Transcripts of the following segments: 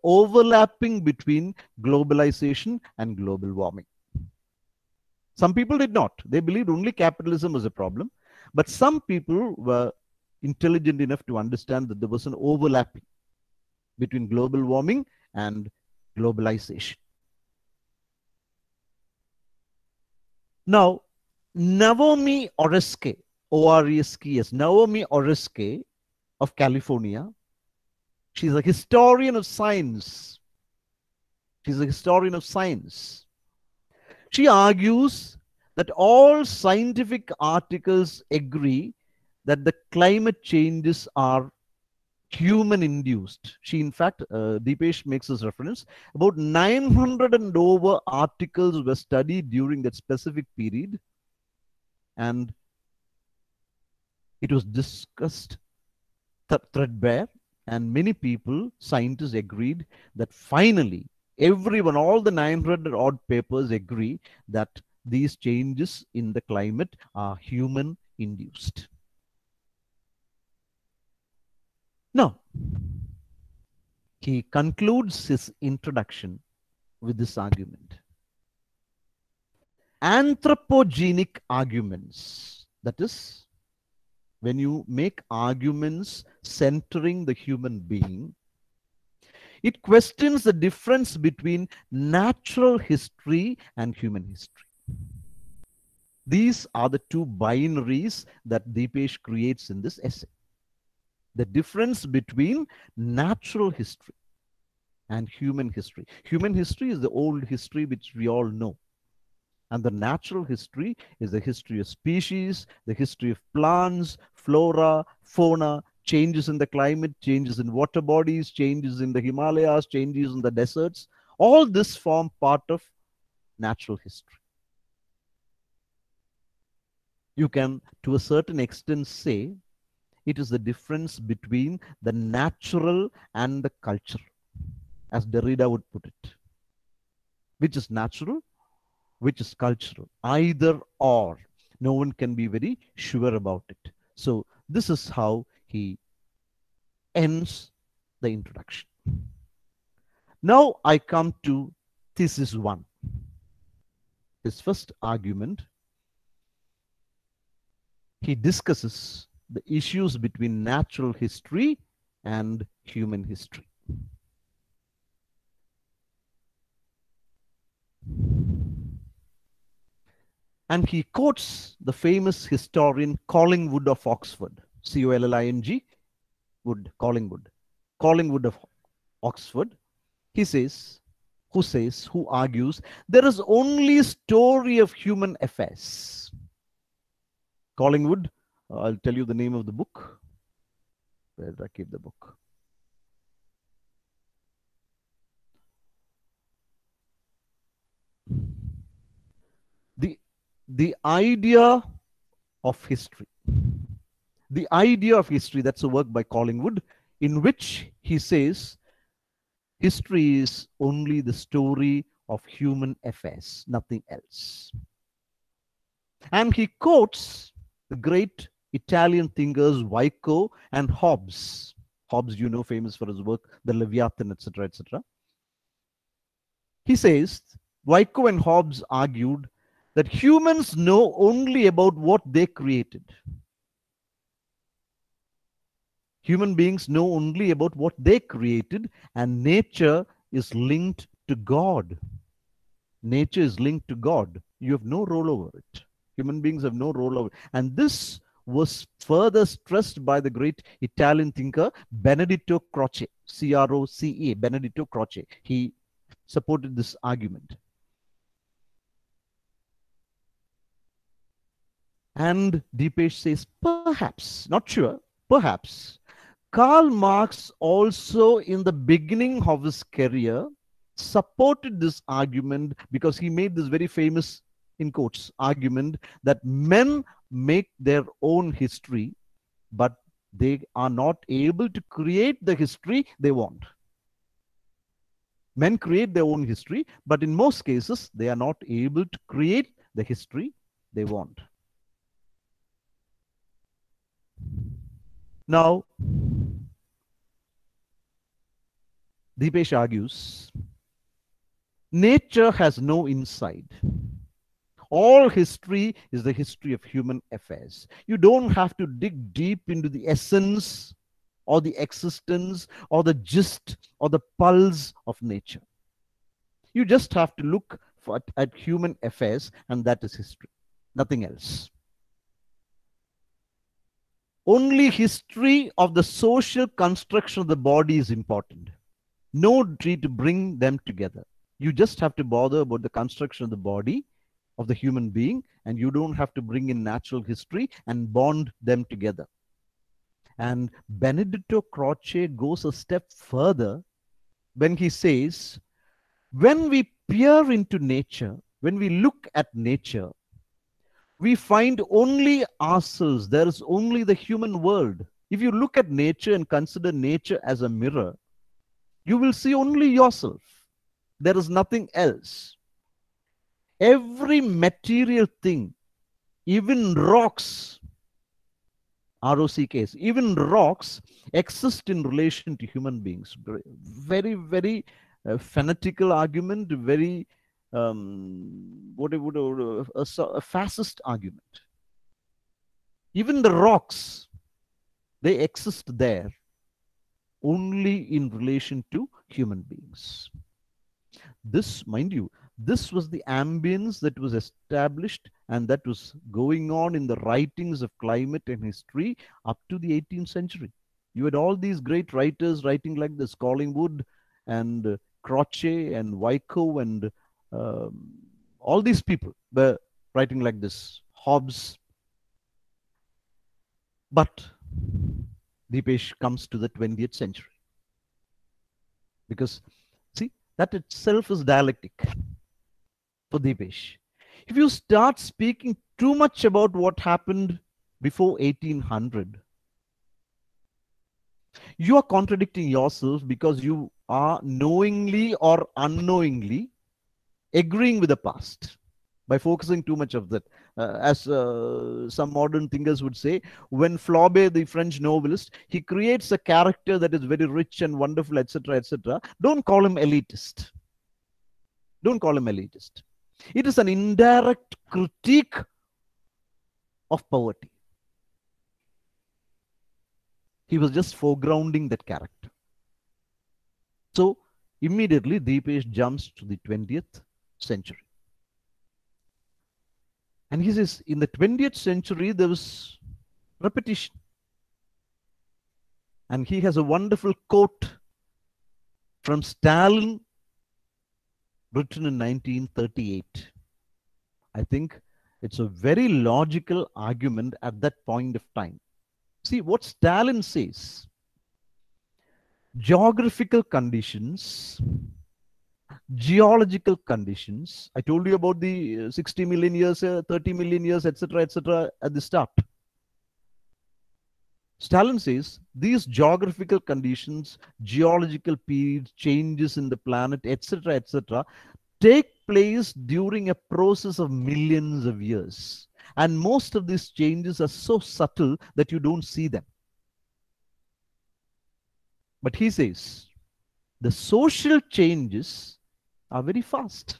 overlapping between globalization and global warming. Some people did not. They believed only capitalism was a problem. But some people were intelligent enough to understand that there was an overlapping between global warming and globalization. Now, Naomi Oreskes, O-R-E-S-K-E-S, Naomi Oreskes of California, she's a historian of science. She's a historian of science. She argues that all scientific articles agree that the climate changes are human induced. She, in fact, Deepesh makes this reference. About 900 and over articles were studied during that specific period, and it was discussed threadbare, and many people, scientists, agreed that finally everyone, all the 900 odd papers agree that these changes in the climate are human induced. Now, he concludes his introduction with this argument. Anthropogenic arguments, that is, when you make arguments centering the human being, it questions the difference between natural history and human history. These are the two binaries that Deepesh creates in this essay. The difference between natural history and human history. Human history is the old history which we all know. And the natural history is the history of species, the history of plants, flora, fauna, changes in the climate, changes in water bodies, changes in the Himalayas, changes in the deserts. All this form part of natural history. You can, to a certain extent, say it is the difference between the natural and the cultural, as Derrida would put it. Which is natural, which is cultural, either or. No one can be very sure about it. So this is how he ends the introduction. Now I come to thesis 1. His first argument, he discusses the issues between natural history and human history. And he quotes the famous historian Collingwood of Oxford, C-O-L-L-I-N-G, Wood, Collingwood of Oxford. He says, who argues, there is only a story of human affairs. Collingwood, I'll tell you the name of the book. Where did I keep the book? The idea of history. The idea of history, that's a work by Collingwood, in which he says history is only the story of human affairs, nothing else. And he quotes the great Italian thinkers Vico and Hobbes. Hobbes, you know, famous for his work, The Leviathan, etc., etc. He says, Vico and Hobbes argued that humans know only about what they created. Human beings know only about what they created, and nature is linked to God. Nature is linked to God. You have no role over it. Human beings have no role over it. And this was further stressed by the great Italian thinker Benedetto Croce, C-R-O-C-E, Benedetto Croce. He supported this argument. And Deepesh says, perhaps, not sure, perhaps, Karl Marx also in the beginning of his career supported this argument because he made this very famous, in quotes, argument that men make their own history, but they are not able to create the history they want. Men create their own history, but in most cases, they are not able to create the history they want. Now, Dipesh argues, nature has no inside. All history is the history of human affairs. You don't have to dig deep into the essence or the existence or the gist or the pulse of nature. You just have to look at human affairs, and that is history, nothing else. Only history of the social construction of the body is important. No need to bring them together. You just have to bother about the construction of the body of the human being, and you don't have to bring in natural history and bond them together. And Benedetto Croce goes a step further when he says, when we peer into nature, when we look at nature, we find only ourselves. There is only the human world. If you look at nature and consider nature as a mirror, you will see only yourself. There is nothing else. Every material thing, even rocks, ROCKs, even rocks exist in relation to human beings. Very, very fanatical argument, very a fascist argument. Even the rocks, they exist there only in relation to human beings. This, mind you, this was the ambience that was established and that was going on in the writings of climate and history up to the 18th century. You had all these great writers writing like this, Collingwood and Croce and Vico and all these people were writing like this, Hobbes. But Dipesh comes to the 20th century. Because, see, that itself is dialectic for Dipesh. If you start speaking too much about what happened before 1800, you are contradicting yourself because you are knowingly or unknowingly agreeing with the past by focusing too much of that. As some modern thinkers would say, when Flaubert, the French novelist, he creates a character that is very rich and wonderful, etc., etc., don't call him elitist. Don't call him elitist. It is an indirect critique of poverty. He was just foregrounding that character. So immediately Dipesh jumps to the 20th century. And he says, in the 20th century, there was repetition. And he has a wonderful quote from Stalin, written in 1938. I think it's a very logical argument at that point of time. See what Stalin says. Geographical conditions, geological conditions. I told you about the 60 million years, 30 million years, etc., etc. at the start. Stalin says these geographical conditions, geological periods, changes in the planet, etc., etc., take place during a process of millions of years. And most of these changes are so subtle that you don't see them. But he says the social changes are very fast.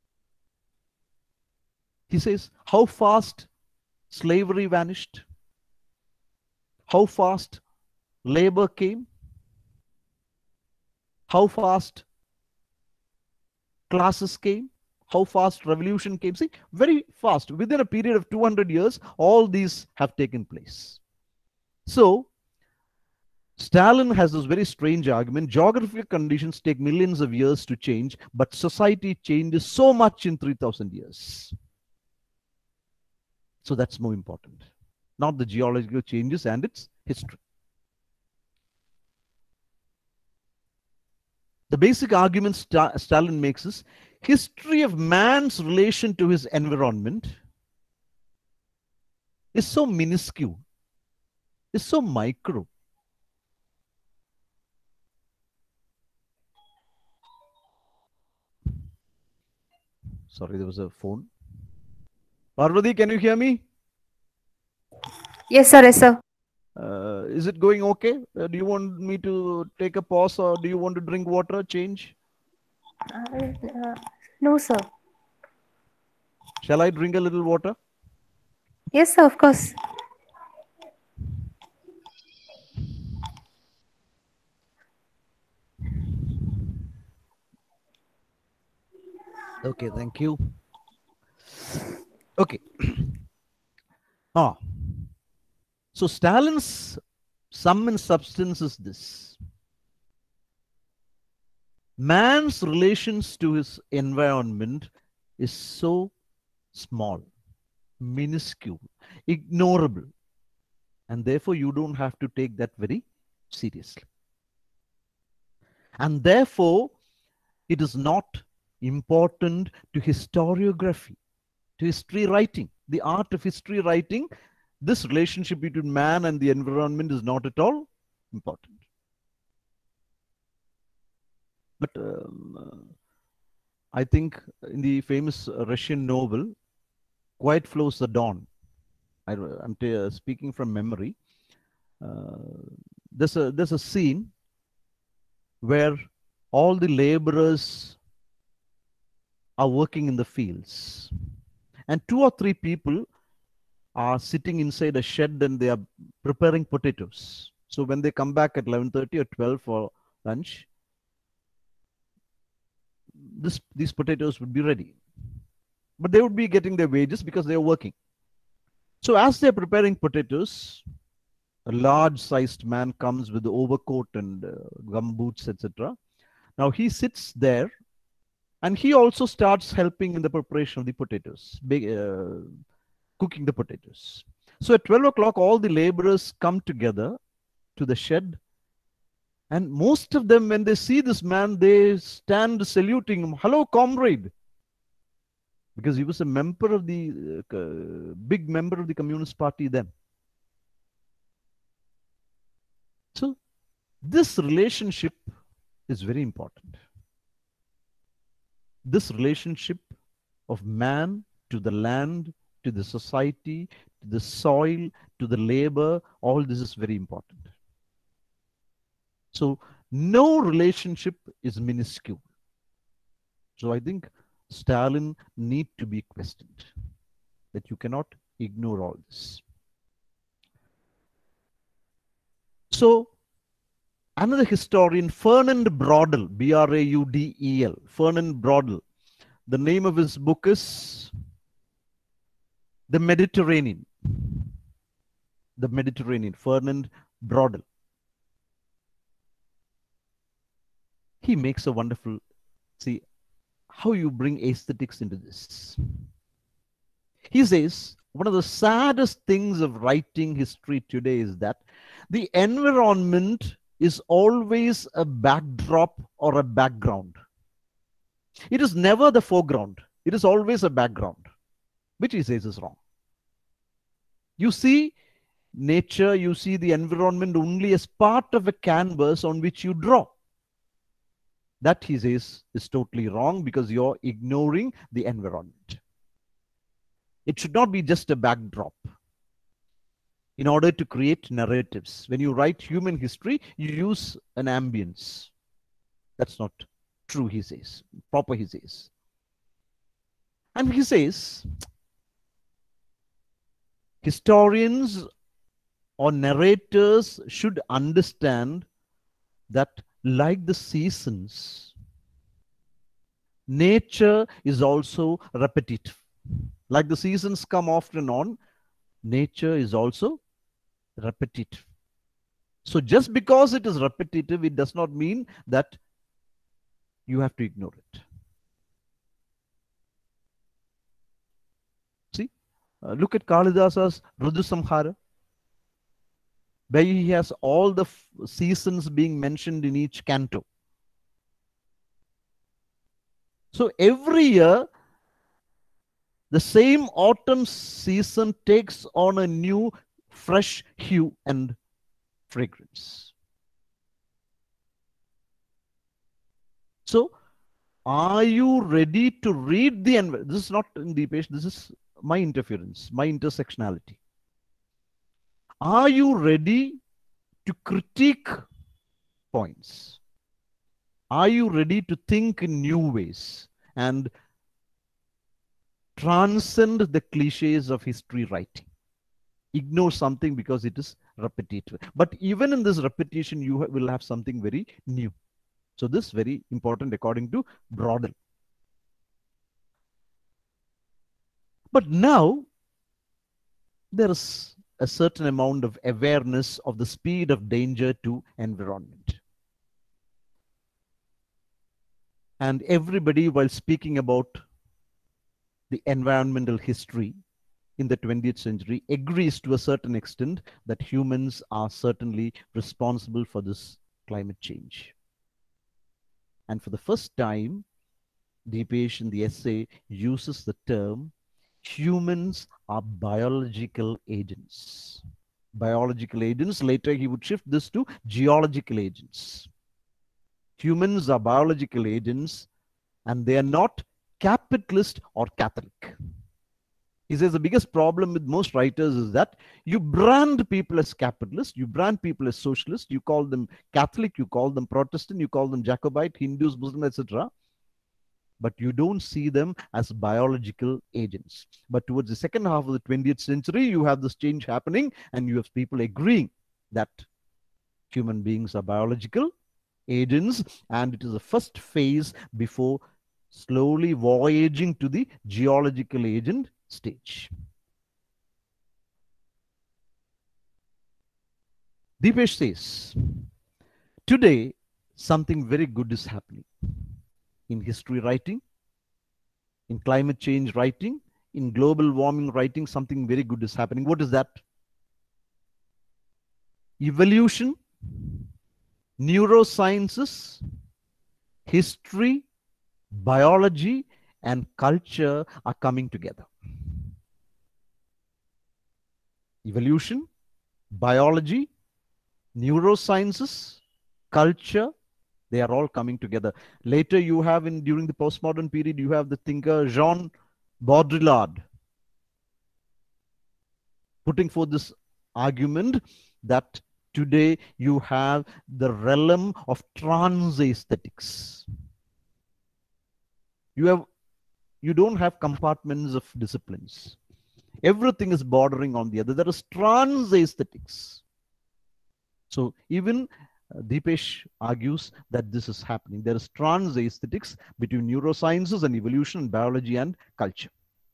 He says how fast slavery vanished, how fast labor came, how fast classes came, how fast revolution came. See, very fast. Within a period of 200 years, all these have taken place. So Stalin has this very strange argument. Geographical conditions take millions of years to change, but society changes so much in 3,000 years. So that's more important, not the geological changes and its history. The basic argument Stalin makes is history of man's relation to his environment is so minuscule, is so micro. Sorry, there was a phone. Parvati, can you hear me? Yes, sir. Yes, sir. is it going okay? Do you want me to take a pause, or do you want to drink water, change? No, sir. Shall I drink a little water? Yes, sir, of course. Okay, thank you. Okay. Ah, so Stalin's sum and substance is this: man's relations to his environment is so small, minuscule, ignorable, and therefore you don't have to take that very seriously. And therefore, it is not important to historiography, to history writing, the art of history writing. This relationship between man and the environment is not at all important. But I think in the famous Russian novel, Quiet Flows the Dawn, I'm speaking from memory, uh, there's a scene where all the laborers are working in the fields, and two or three people are sitting inside a shed and they are preparing potatoes. So when they come back at 11:30 or 12 for lunch, these potatoes would be ready. But they would be getting their wages because they are working. So as they're preparing potatoes, a large-sized man comes with the overcoat and gum boots, etc. Now he sits there, and he also starts helping in the preparation of the potatoes, cooking the potatoes. So at 12 o'clock, all the laborers come together to the shed, and most of them, when they see this man, they stand saluting him. Hello, comrade. Because he was a member of the big member of the Communist Party then. So this relationship is very important. This relationship of man to the land, to the society, to the soil, to the labor, all this is very important. So no relationship is minuscule. So I think Stalin need to be questioned, that you cannot ignore all this. So another historian, Fernand Braudel, Braudel, Fernand Braudel, the name of his book is The Mediterranean. The Mediterranean, Fernand Braudel. He makes a wonderful, see how you bring aesthetics into this. He says, one of the saddest things of writing history today is that the environment is always a backdrop or a background. It is never the foreground. It is always a background, which he says is wrong. You see nature, you see the environment only as part of a canvas on which you draw. That, he says, is totally wrong because you're ignoring the environment. It should not be just a backdrop. In order to create narratives, when you write human history, you use an ambience. That's not true, he says. Proper, he says. And he says, historians or narrators should understand that, like the seasons, nature is also repetitive. Like the seasons come off and on, nature is also repetitive. So just because it is repetitive, it does not mean that you have to ignore it. See, look at Kalidasa's Rudusamhara, where he has all the seasons being mentioned in each canto. So every year, the same autumn season takes on a new, fresh hue and fragrance. So, are you ready to read the environment? This is not in the page, this is my interference, my intersectionality. Are you ready to critique points? Are you ready to think in new ways and transcend the cliches of history writing? Ignore something because it is repetitive. But even in this repetition, you will have something very new. So this is very important according to Brodel. But now there is a certain amount of awareness of the speed of danger to environment. And everybody, while speaking about the environmental history in the 20th century, agrees to a certain extent that humans are certainly responsible for this climate change. And for the first time, Deepesh in the essay uses the term humans are biological agents. Biological agents, later he would shift this to geological agents. Humans are biological agents and they are not capitalist or Catholic. He says the biggest problem with most writers is that you brand people as capitalists, you brand people as socialists, you call them Catholic, you call them Protestant, you call them Jacobite, Hindus, Muslims, etc. But you don't see them as biological agents. But towards the second half of the 20th century, you have this change happening and you have people agreeing that human beings are biological agents, and it is the first phase before slowly voyaging to the geological agent stage. Deepesh says, today something very good is happening in history writing, in climate change writing, in global warming writing. Something very good is happening. What is that? Evolution, neurosciences, history, biology, and culture are coming together. Evolution, biology, neurosciences, culture, they are all coming together. Later you have during the postmodern period, you have the thinker Jean Baudrillard putting forth this argument that today you have the realm of trans-aesthetics. You don't have compartments of disciplines. Everything is bordering on the other. There is trans-aesthetics. So even Deepesh argues that this is happening. There is trans-aesthetics between neurosciences and evolution, and biology and culture.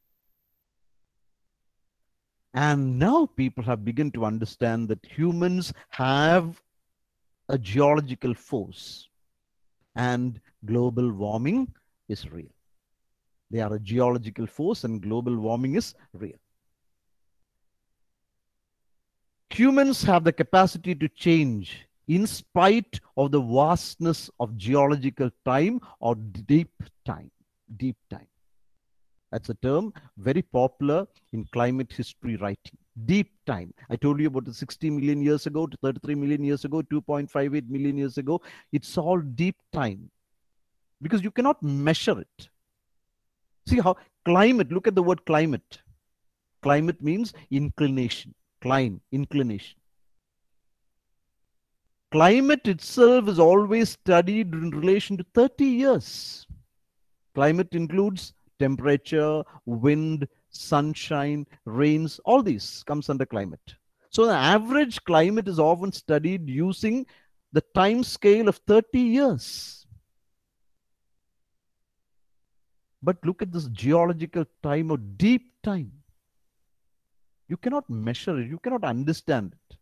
And now people have begun to understand that humans have a geological force and global warming is real. They are a geological force and global warming is real. Humans have the capacity to change in spite of the vastness of geological time or deep time. Deep time. That's a term very popular in climate history writing. Deep time. I told you about the 60 million years ago to 33 million years ago, 2.58 million years ago. It's all deep time because you cannot measure it. See how climate, look at the word climate. Climate means inclination, climb, inclination. Climate itself is always studied in relation to 30 years. Climate includes temperature, wind, sunshine, rains, all these comes under climate. So the average climate is often studied using the time scale of 30 years. But look at this geological time or deep time. You cannot measure it. You cannot understand it.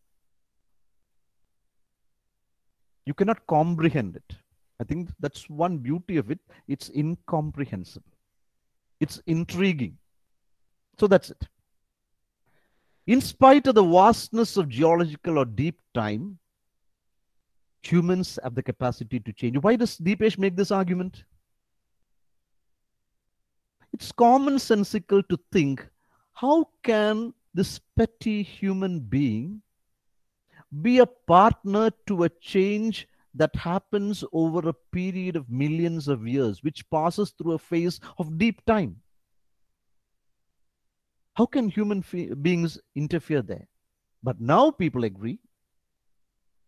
You cannot comprehend it. I think that's one beauty of it. It's incomprehensible. It's intriguing. So that's it. In spite of the vastness of geological or deep time, humans have the capacity to change. Why does Deepesh make this argument? It's commonsensical to think, how can this petty human being be a partner to a change that happens over a period of millions of years, which passes through a phase of deep time? How can human beings interfere there? But now people agree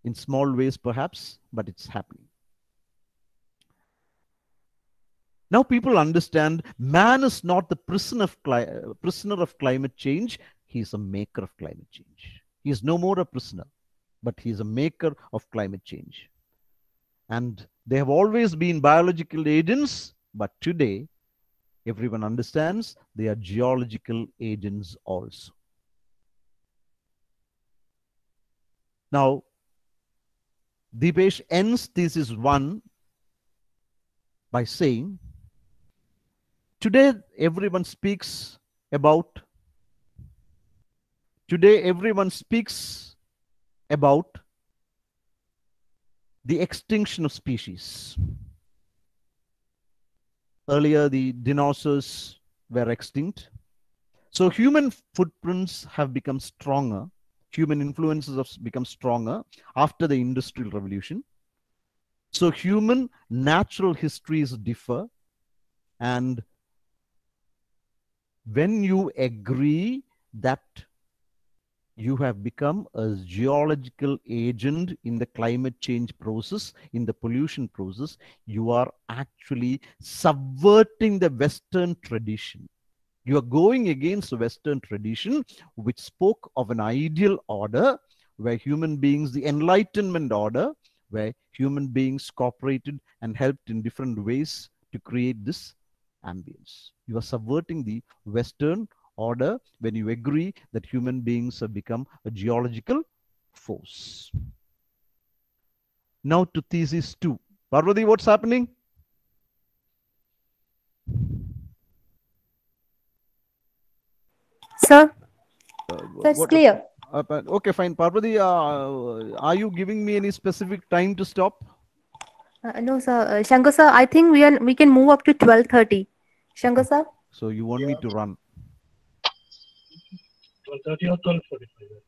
in small ways perhaps, but it's happening. Now people understand man is not the prisoner of climate change. He is a maker of climate change. He is no more a prisoner, but he is a maker of climate change. And they have always been biological agents, but today everyone understands they are geological agents also. Now, Deepesh ends thesis 1 by saying, today everyone speaks about the extinction of species. Earlier, the dinosaurs were extinct. So human footprints have become stronger. Human influences have become stronger after the Industrial Revolution. So human natural histories differ. And when you agree that you have become a geological agent in the climate change process, in the pollution process, you are actually subverting the Western tradition. You are going against the Western tradition, which spoke of an ideal order where human beings, the Enlightenment order, where human beings cooperated and helped in different ways to create this ambience. You are subverting the Western order when you agree that human beings have become a geological force. Now to thesis 2. Parvati, what's happening? Sir, What, it's clear. okay, fine. Parvati, are you giving me any specific time to stop? No, sir. Shankar sir, I think we can move up to 12:30. Shankar sir? So you want me to run? 12:30 or 12:45?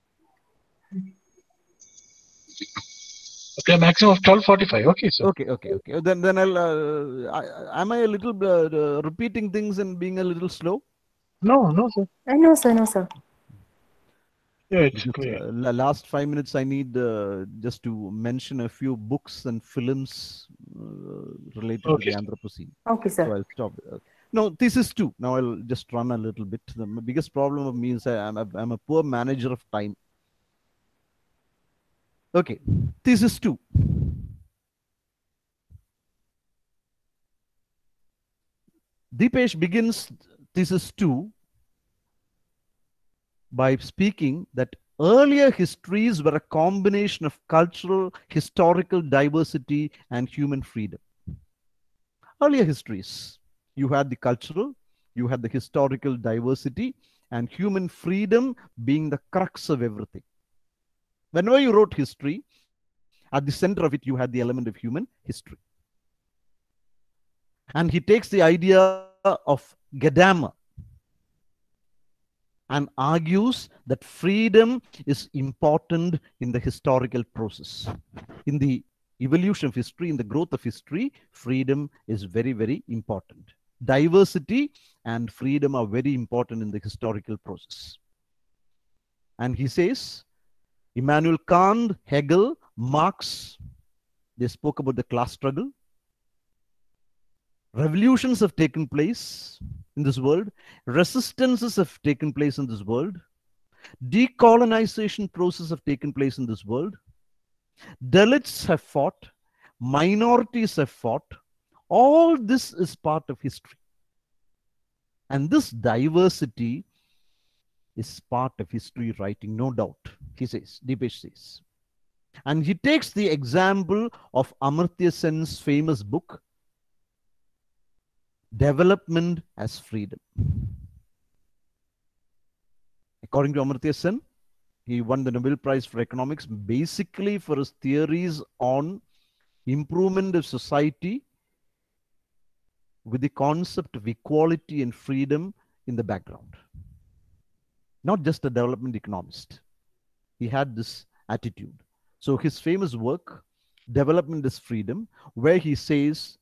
Okay, maximum of 12:45. Okay, sir. Okay. Then I'll. Am I a little repeating things and being a little slow? No, sir. No, sir. No, sir. Yeah, it's clear. Last 5 minutes, I need just to mention a few books and films related to the Anthropocene. Okay, sir. So I'll stop. No, thesis 2. Now I'll just run a little bit. The biggest problem of me is I'm a poor manager of time. Okay, thesis 2. Deepesh begins thesis 2 by speaking that earlier histories were a combination of cultural, historical diversity and human freedom. Earlier histories, you had the cultural, you had the historical diversity, and human freedom being the crux of everything. Whenever you wrote history, at the center of it, you had the element of human history. And he takes the idea of Gadamer and argues that freedom is important in the historical process. In the evolution of history, in the growth of history, freedom is very, very important. Diversity and freedom are very important in the historical process. And he says, Immanuel Kant, Hegel, Marx, they spoke about the class struggle. Revolutions have taken place in this world. Resistances have taken place in this world. Decolonization process have taken place in this world. Dalits have fought. Minorities have fought. All this is part of history. And this diversity is part of history writing, no doubt, he says, Deepesh says. And he takes the example of Amartya Sen's famous book, Development as Freedom. According to Amartya Sen, he won the Nobel Prize for Economics basically for his theories on improvement of society with the concept of equality and freedom in the background. Not just a development economist. He had this attitude. So his famous work, Development is Freedom, where he says,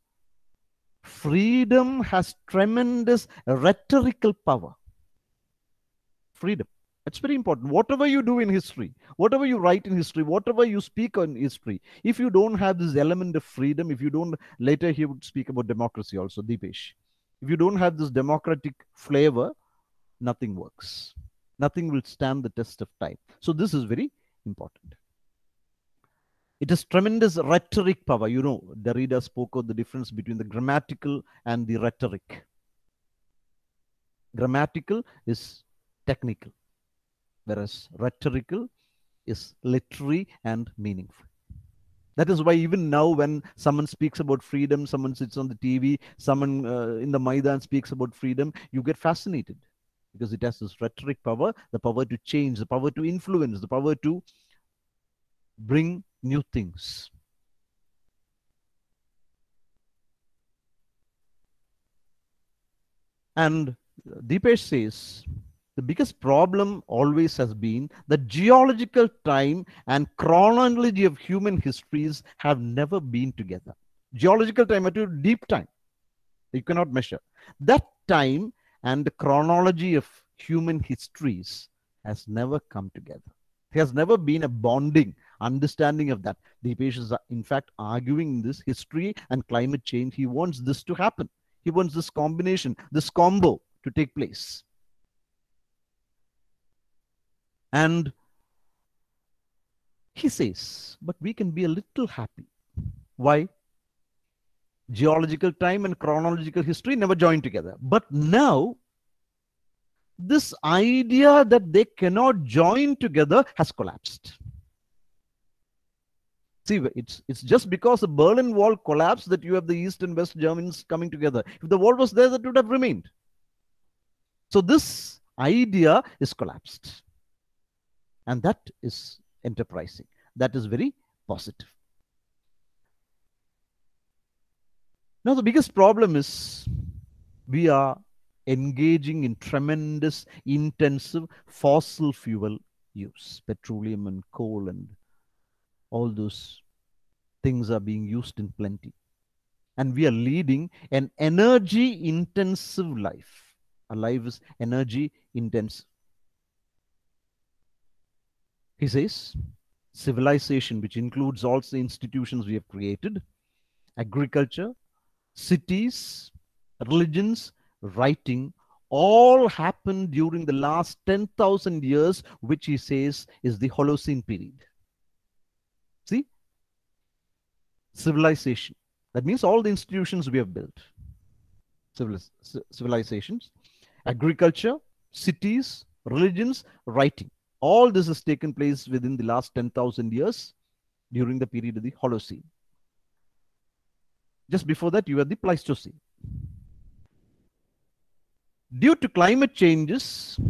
freedom has tremendous rhetorical power. Freedom. That's very important. Whatever you do in history, whatever you write in history, whatever you speak on history, if you don't have this element of freedom, if you don't, later he would speak about democracy also, Deepesh. If you don't have this democratic flavor, nothing works. Nothing will stand the test of time. So this is very important. It has tremendous rhetoric power. You know, Derrida spoke of the difference between the grammatical and the rhetoric. Grammatical is technical, whereas rhetorical is literary and meaningful. That is why even now when someone speaks about freedom, someone sits on the TV, someone in the Maidan speaks about freedom, you get fascinated because it has this rhetoric power, the power to change, the power to influence, the power to bring new things. And Deepesh says, the biggest problem always has been that geological time and chronology of human histories have never been together. Geological time, at a deep time, you cannot measure. That time and the chronology of human histories has never come together. There has never been a bonding understanding of that. Deepesh is in fact arguing this history and climate change. He wants this to happen. He wants this combination, this combo to take place. And he says, but we can be a little happy. Why? Geological time and chronological history never joined together. But now, this idea that they cannot join together has collapsed. See, it's just because the Berlin Wall collapsed that you have the East and West Germans coming together. If the wall was there, that would have remained. So this idea is collapsed. And that is enterprising. That is very positive. Now, the biggest problem is we are engaging in tremendous, intensive fossil fuel use. Petroleum and coal and all those things are being used in plenty. And we are leading an energy-intensive life. Our life is energy-intensive. He says, civilization, which includes all the institutions we have created, agriculture, cities, religions, writing, all happened during the last 10,000 years, which he says is the Holocene period. See? Civilization. That means all the institutions we have built. Civilizations, agriculture, cities, religions, writing. All this has taken place within the last 10,000 years during the period of the Holocene. Just before that, you had the Pleistocene. Due to climate changes,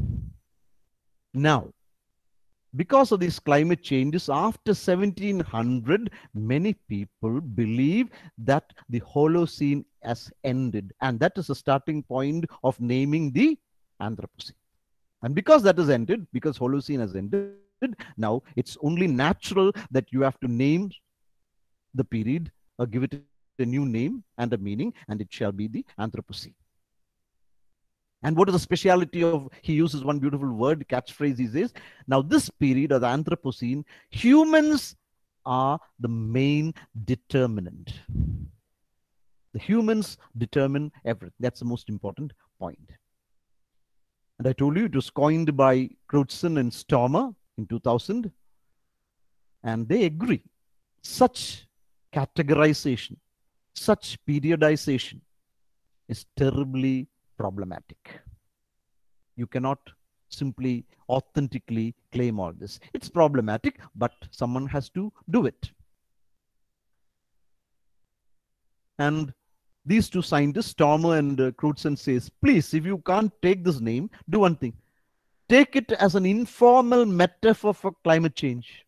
now, because of these climate changes, after 1700, many people believe that the Holocene has ended. And that is the starting point of naming the Anthropocene. And because that has ended, because Holocene has ended, now it's only natural that you have to name the period or give it a new name and a meaning, and it shall be the Anthropocene. And what is the speciality of, he uses one beautiful word, catchphrase he says, now this period of the Anthropocene, humans are the main determinant. The humans determine everything. That's the most important point. And I told you it was coined by Crutzen and Stormer in 2000. And they agree. Such categorization, such periodization is terribly problematic. You cannot simply authentically claim all this. It's problematic, but someone has to do it. And these two scientists, Stormer and Crutzen, says, please, if you can't take this name, do one thing. Take it as an informal metaphor for climate change.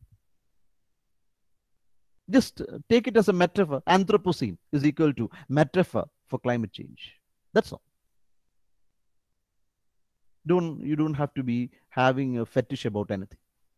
Just take it as a metaphor. Anthropocene is equal to metaphor for climate change. That's all. You don't have to be having a fetish about anything.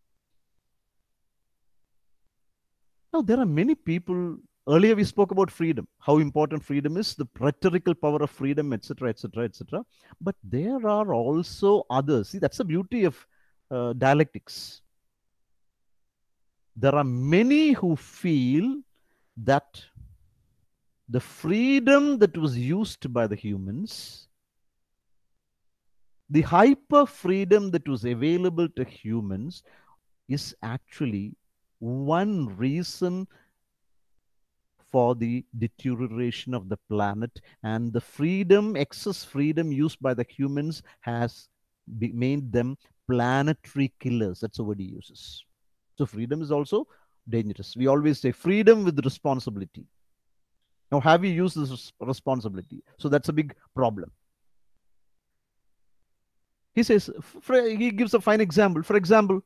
Now, there are many people. Earlier, we spoke about freedom, how important freedom is, the rhetorical power of freedom, etc., etc., etc. But there are also others. See, that's the beauty of dialectics. There are many who feel that the freedom that was used by the humans, the hyper freedom that was available to humans, is actually one reason for the deterioration of the planet, and the freedom, excess freedom used by the humans has made them planetary killers. That's the word he uses. So freedom is also dangerous. We always say freedom with responsibility. Now, have we used this responsibility? So that's a big problem. He says, he gives a fine example. For example,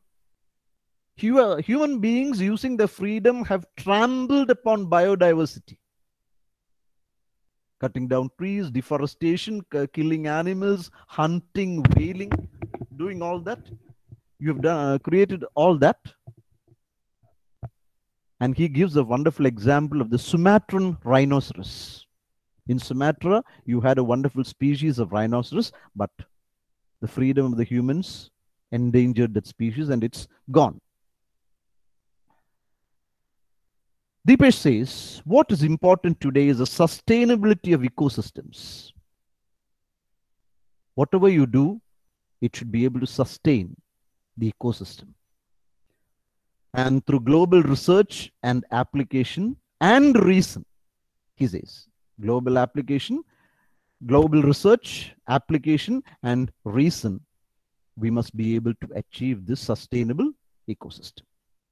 human beings using their freedom have trampled upon biodiversity. Cutting down trees, deforestation, killing animals, hunting, whaling, doing all that. You have done, created all that. And he gives a wonderful example of the Sumatran rhinoceros. In Sumatra, you had a wonderful species of rhinoceros, but the freedom of the humans endangered that species and it's gone. Deepesh says, what is important today is the sustainability of ecosystems. Whatever you do, it should be able to sustain the ecosystem. And through global research and application and reason, he says, global application, global research, application, and reason, we must be able to achieve this sustainable ecosystem.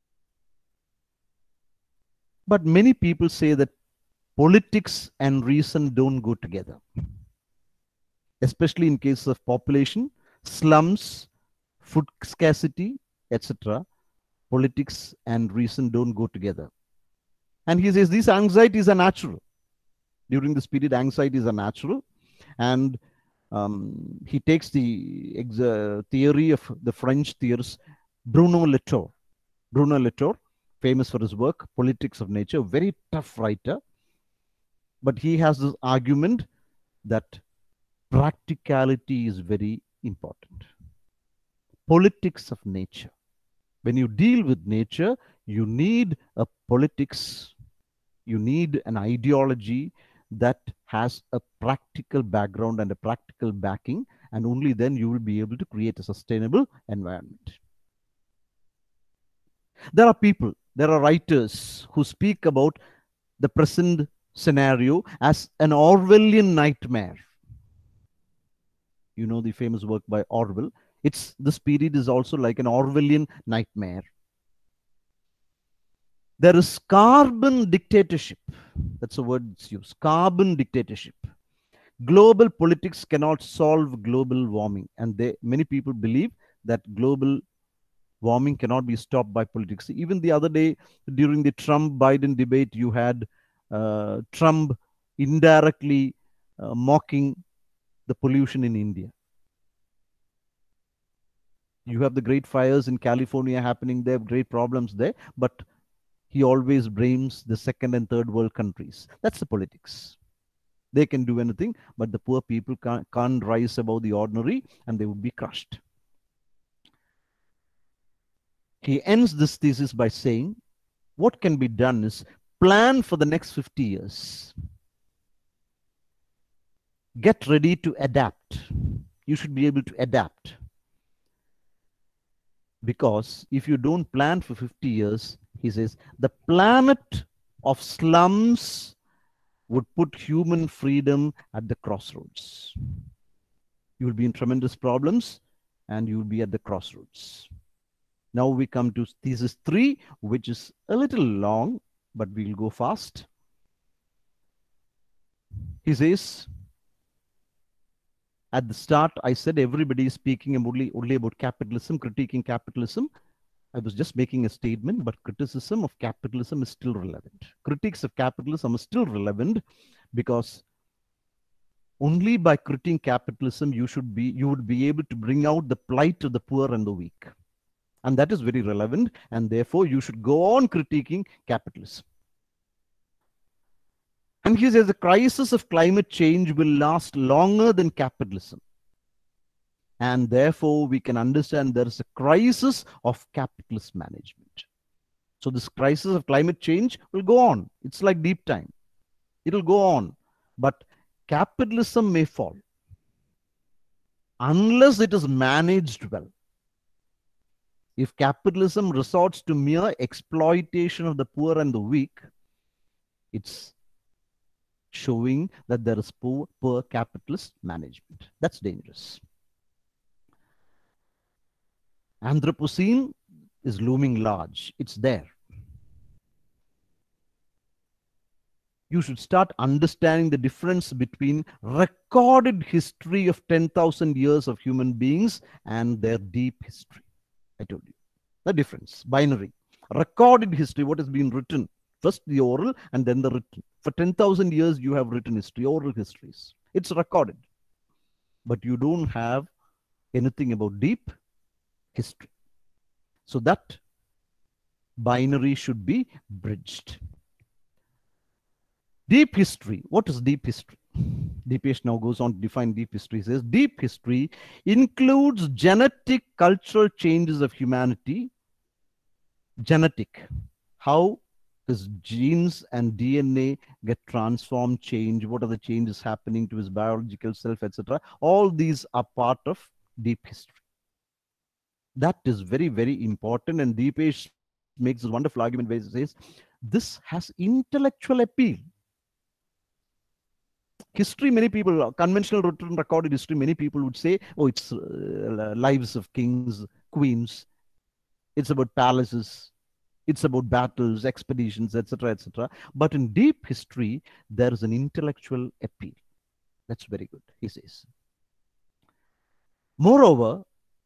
But many people say that politics and reason don't go together, especially in cases of population, slums, food scarcity, etc. Politics and reason don't go together. And he says these anxieties are natural. During this period, anxieties are natural. And he takes the theory of the French theorist Bruno Latour. Bruno Latour, famous for his work, Politics of Nature, very tough writer. But he has this argument that practicality is very important. Politics of nature. When you deal with nature, you need a politics, you need an ideology that has a practical background and a practical backing, and only then you will be able to create a sustainable environment. There are people, there are writers who speak about the present scenario as an Orwellian nightmare. You know the famous work by Orwell. This period is also like an Orwellian nightmare. There is carbon dictatorship. That's a word that's used. Carbon dictatorship. Global politics cannot solve global warming. And many people believe that global warming cannot be stopped by politics. Even the other day, during the Trump-Biden debate, you had Trump indirectly mocking the pollution in India. You have the great fires in California happening there, great problems there, but he always blames the second and third world countries. That's the politics. They can do anything, but the poor people can't rise above the ordinary and they would be crushed. He ends this thesis by saying, what can be done is plan for the next 50 years. Get ready to adapt. You should be able to adapt. Because if you don't plan for 50 years, he says, the planet of slums would put human freedom at the crossroads. You will be in tremendous problems and you will be at the crossroads. Now we come to thesis 3, which is a little long, but we will go fast. He says, at the start, I said everybody is speaking only about capitalism, critiquing capitalism. I was just making a statement, but criticism of capitalism is still relevant. Critiques of capitalism are still relevant because only by critiquing capitalism, you would be able to bring out the plight of the poor and the weak. And that is very relevant, and therefore you should go on critiquing capitalism. And he says the crisis of climate change will last longer than capitalism. And therefore, we can understand there is a crisis of capitalist management. So this crisis of climate change will go on. It's like deep time. It will go on. But capitalism may fall unless it is managed well. If capitalism resorts to mere exploitation of the poor and the weak, it's showing that there is poor capitalist management. That's dangerous. Anthropocene is looming large. It's there. You should start understanding the difference between recorded history of 10,000 years of human beings and their deep history. I told you the difference, binary. Recorded history, what has been written, first the oral and then the written. For 10,000 years, you have written history, oral histories. It's recorded. But you don't have anything about deep history. So that binary should be bridged. Deep history. What is deep history? Deepesh now goes on to define deep history. He says, deep history includes genetic cultural changes of humanity. Genetic. How his genes and DNA get transformed, change, what are the changes happening to his biological self, etc. All these are part of deep history. That is very, very important. And Deepesh makes this wonderful argument where he says, this has intellectual appeal. History, many people, conventional written recorded history, many people would say, oh, it's lives of kings, queens. It's about palaces. It's about battles, expeditions, etc., etc. But in deep history, there is an intellectual appeal. That's very good, he says. Moreover,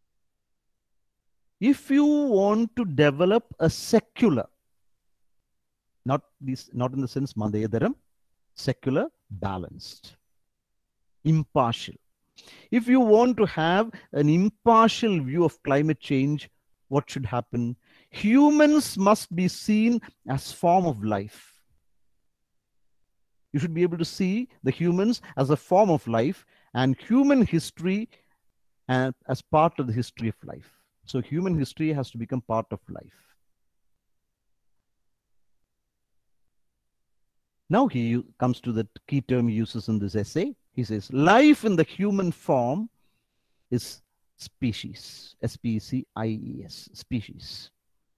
if you want to develop a secular, not in the sense Mandayadaram, secular, balanced, impartial. If you want to have an impartial view of climate change, what should happen? Humans must be seen as form of life. You should be able to see the humans as a form of life and human history as part of the history of life. So human history has to become part of life. Now he comes to the key term he uses in this essay. He says, life in the human form is species, S-P-E-C-I-E-S, species.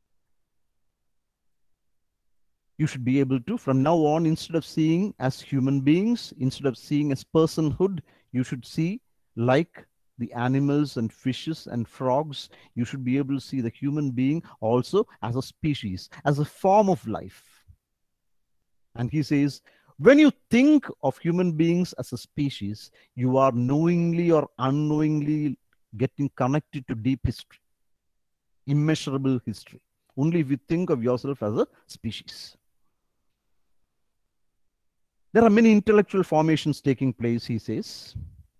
You should be able to, from now on, instead of seeing as human beings, instead of seeing as personhood, you should see like the animals and fishes and frogs. You should be able to see the human being also as a species, as a form of life. And he says, when you think of human beings as a species, you are knowingly or unknowingly getting connected to deep history, immeasurable history, only if you think of yourself as a species. There are many intellectual formations taking place, he says.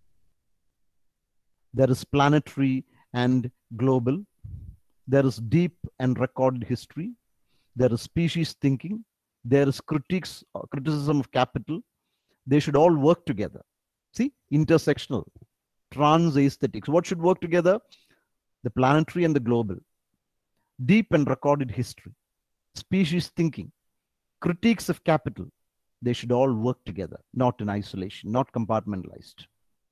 There is planetary and global. There is deep and recorded history. There is species thinking. There is criticism of capital. They should all work together. See, intersectional, trans-aesthetics. What should work together? The planetary and the global. Deep and recorded history. Species thinking. Critiques of capital. They should all work together, not in isolation, not compartmentalized.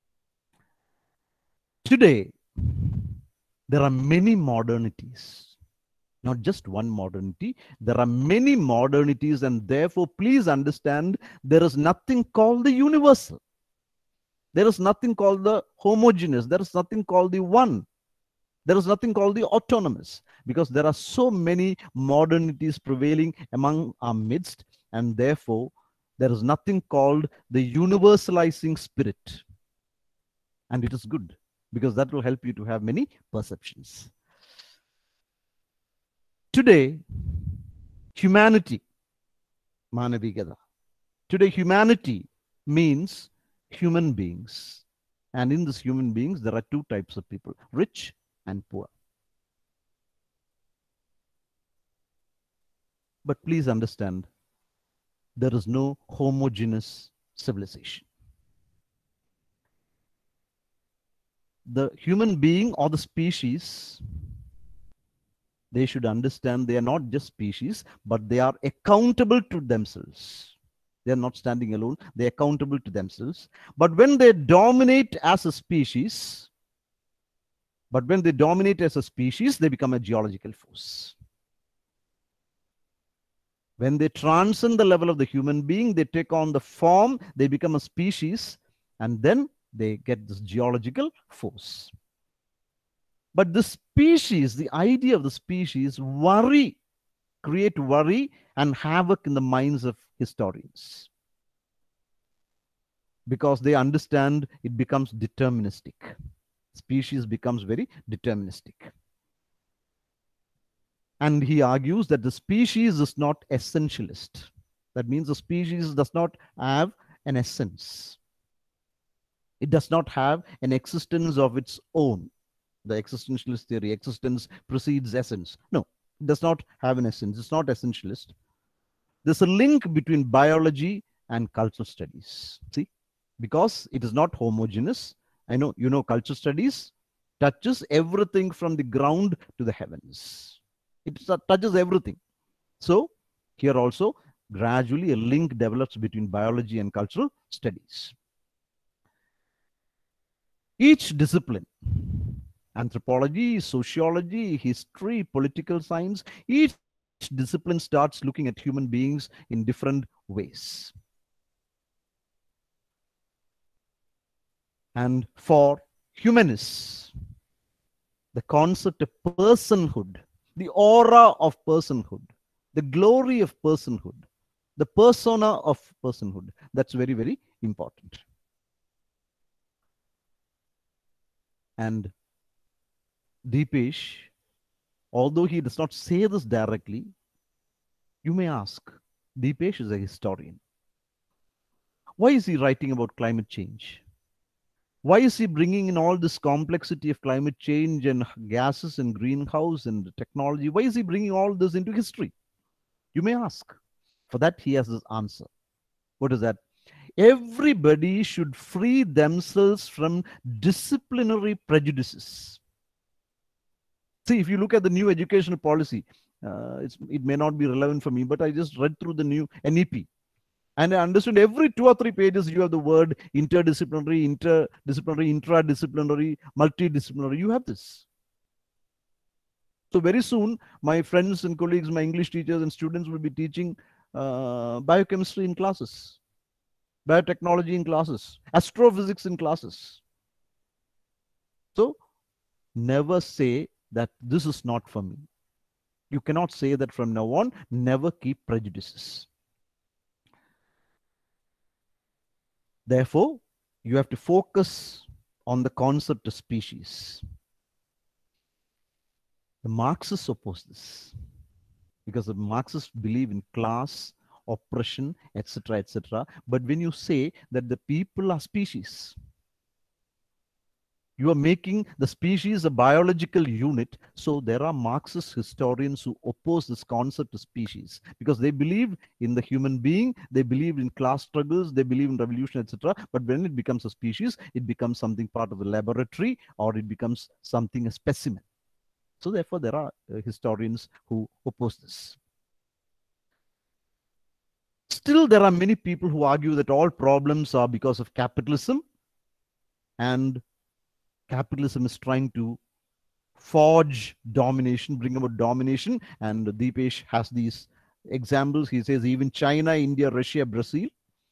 Today, there are many modernities. Not just one modernity, there are many modernities, and therefore, please understand, there is nothing called the universal. There is nothing called the homogeneous. There is nothing called the one. There is nothing called the autonomous, because there are so many modernities prevailing among our midst, and therefore, there is nothing called the universalizing spirit. And it is good, because that will help you to have many perceptions. Today, humanity, Manavigada. Today, humanity means human beings. And in this human beings, there are two types of people, rich and poor. But please understand, there is no homogeneous civilization. the human being or the species, they should understand they are not just species, but they are accountable to themselves. They are not standing alone. They are accountable to themselves. But when they dominate as a species, they become a geological force. When they transcend the level of the human being, they take on the form, they become a species, and then they get this geological force. But the species, the idea of the species, create worry and havoc in the minds of historians, because they understand it becomes deterministic. Species becomes very deterministic. And he argues that the species is not essentialist. That means the species does not have an essence. It does not have an existence of its own. The existentialist theory, existence precedes essence. No, it does not have an essence. It's not essentialist. There's a link between biology and cultural studies. See, because it is not homogeneous. I know, you know, cultural studies touches everything from the ground to the heavens. It touches everything. So here also, gradually a link develops between biology and cultural studies. Each discipline, anthropology, sociology, history, political science, each discipline starts looking at human beings in different ways. And for humanists, the concept of personhood, the aura of personhood, the glory of personhood, the persona of personhood, that's very, very important. And Deepesh, although he does not say this directly, you may ask, Deepesh is a historian. Why is he writing about climate change? Why is he bringing in all this complexity of climate change and gases and greenhouse and technology? Why is he bringing all this into history? You may ask. For that, he has this answer. What is that? Everybody should free themselves from disciplinary prejudices. See, if you look at the new educational policy, it may not be relevant for me, but I just read through the new NEP. And I understood every 2 or 3 pages, you have the word interdisciplinary, intradisciplinary, multidisciplinary. You have this. So very soon, my friends and colleagues, my English teachers and students will be teaching biochemistry in classes, biotechnology in classes, astrophysics in classes. So never say that this is not for me. You cannot say that from now on. Never keep prejudices. Therefore, you have to focus on the concept of species. The Marxists oppose this, because the Marxists believe in class, oppression, etc., etc. But when you say that the people are species, you are making the species a biological unit. So there are Marxist historians who oppose this concept of species, because they believe in the human being, they believe in class struggles, they believe in revolution, etc. But when it becomes a species, it becomes something part of the laboratory, or it becomes something, a specimen. So therefore, there are historians who oppose this. Still, there are many people who argue that all problems are because of capitalism, and capitalism is trying to forge domination, bring about domination. And Deepesh has these examples. He says even China, India, Russia, Brazil,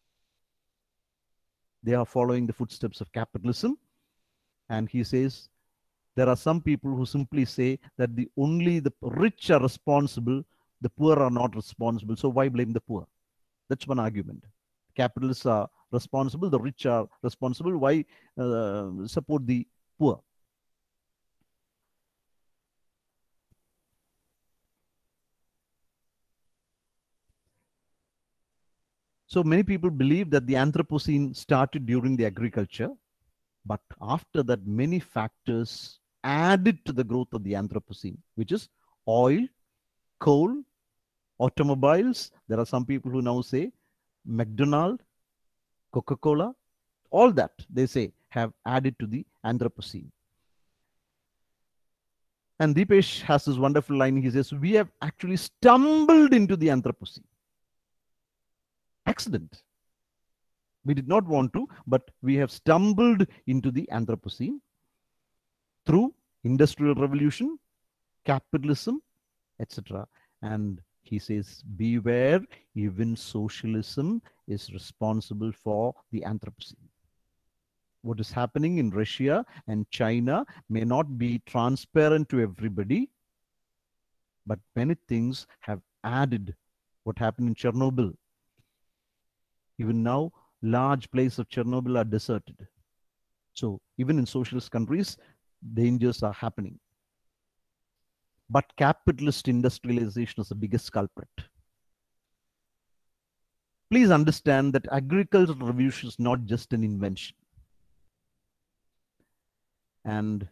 they are following the footsteps of capitalism. And he says there are some people who simply say that only the rich are responsible, the poor are not responsible. So why blame the poor? That's one argument. Capitalists are responsible, the rich are responsible. Why support the poor? So many people believe that the Anthropocene started during the agriculture, but after that, many factors added to the growth of the Anthropocene, which is oil, coal, automobiles. There are some people who now say McDonald's, Coca-Cola, all that they say have added to the Anthropocene. And Deepesh has this wonderful line. He says, we have actually stumbled into the Anthropocene. Accident. We did not want to, but we have stumbled into the Anthropocene through industrial revolution, capitalism, etc. And he says, beware, even socialism is responsible for the Anthropocene. What is happening in Russia and China may not be transparent to everybody, but many things have added. What happened in Chernobyl? Even now, large places of Chernobyl are deserted. So even in socialist countries, dangers are happening. But capitalist industrialization is the biggest culprit. Please understand that agricultural revolution is not just an invention. And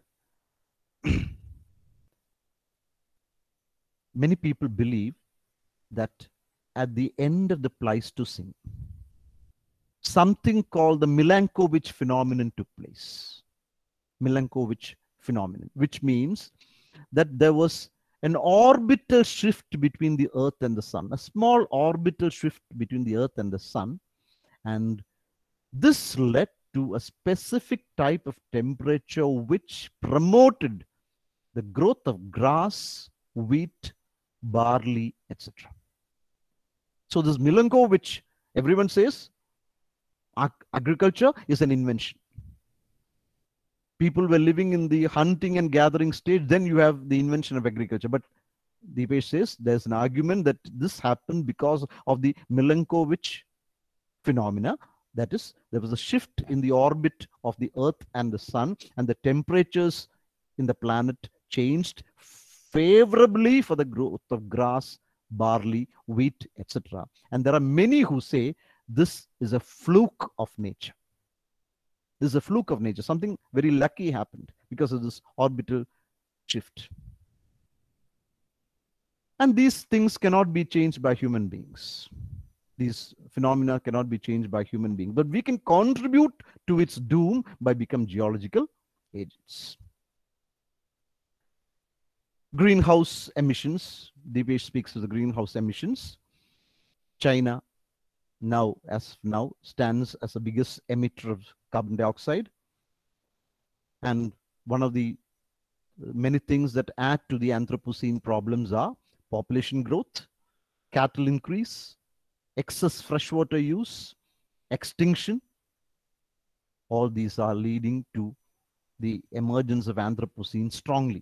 many people believe that at the end of the Pleistocene, something called the Milankovitch phenomenon took place. Milankovitch phenomenon, which means that there was an orbital shift between the Earth and the Sun, a small orbital shift between the Earth and the Sun. And this led to a specific type of temperature which promoted the growth of grass, wheat, barley, etc. So this Milankovitch, everyone says, agriculture is an invention. People were living in the hunting and gathering stage, then you have the invention of agriculture. But Deepesh says there's an argument that this happened because of the Milankovitch phenomena. That is, there was a shift in the orbit of the Earth and the Sun, and the temperatures in the planet changed favorably for the growth of grass, barley, wheat, etc. And there are many who say this is a fluke of nature. This is a fluke of nature. Something very lucky happened because of this orbital shift. And these things cannot be changed by human beings. These phenomena cannot be changed by human beings. But we can contribute to its doom by becoming geological agents. Greenhouse emissions. Deepesh speaks of the greenhouse emissions. China now stands as the biggest emitter of carbon dioxide. And one of the many things that add to the Anthropocene problems are population growth, cattle increase, excess freshwater use, extinction. All these are leading to the emergence of Anthropocene strongly.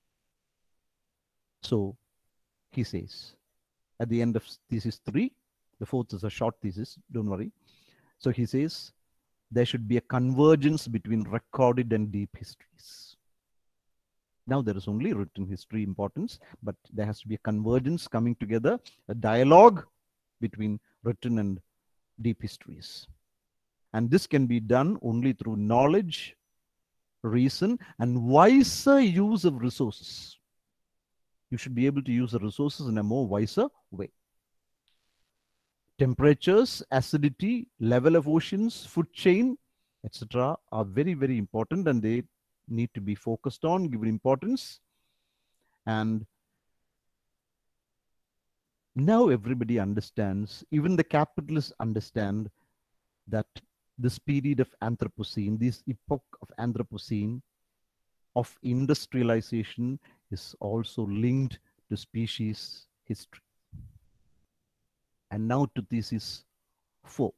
So he says at the end of thesis 3, the fourth is a short thesis, don't worry. So he says there should be a convergence between recorded and deep histories. Now there is only written history importance, but there has to be a convergence coming together, a dialogue between written and deep histories. And this can be done only through knowledge, reason, and wiser use of resources. You should be able to use the resources in a more wiser way. Temperatures, acidity, level of oceans, food chain, etc. are very, very important, and they need to be focused on, given importance. And now everybody understands, even the capitalists understand, that this period of Anthropocene, this epoch of Anthropocene, of industrialization, is also linked to species history. And now to thesis 4.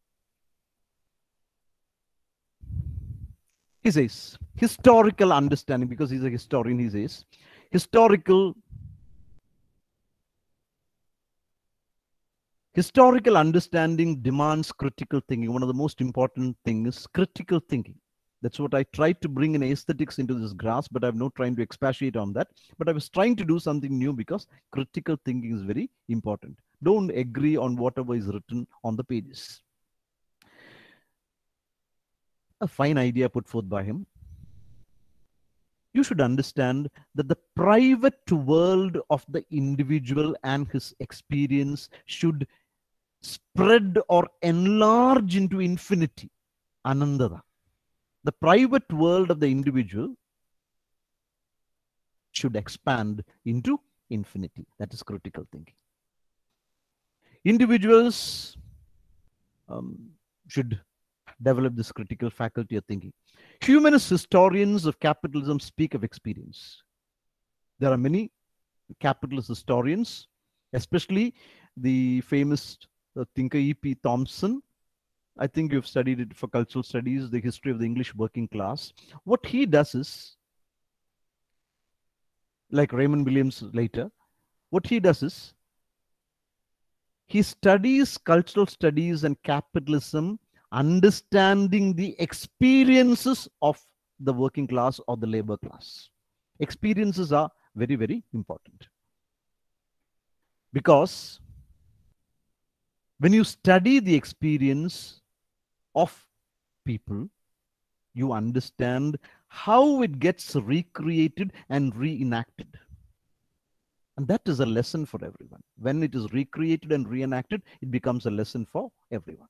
He says, historical understanding, because he's a historian, he says, historical understanding demands critical thinking. One of the most important things is critical thinking. That's what I tried to bring in aesthetics into this grass, but I'm not trying to expatiate on that. But I was trying to do something new because critical thinking is very important. Don't agree on whatever is written on the pages. A fine idea put forth by him. You should understand that the private world of the individual and his experience should spread or enlarge into infinity, anandara. The private world of the individual should expand into infinity. That is critical thinking. Individuals should develop this critical faculty of thinking. Humanist historians of capitalism speak of experience. There are many capitalist historians, especially the famous thinker E.P. Thompson. I think you've studied it for cultural studies, the history of the English working class. What he does is, like Raymond Williams later, what he does is, he studies cultural studies and capitalism, understanding the experiences of the working class or the labor class. Experiences are very, very important. Because when you study the experience of people, you understand how it gets recreated and reenacted. And that is a lesson for everyone. When it is recreated and reenacted, it becomes a lesson for everyone.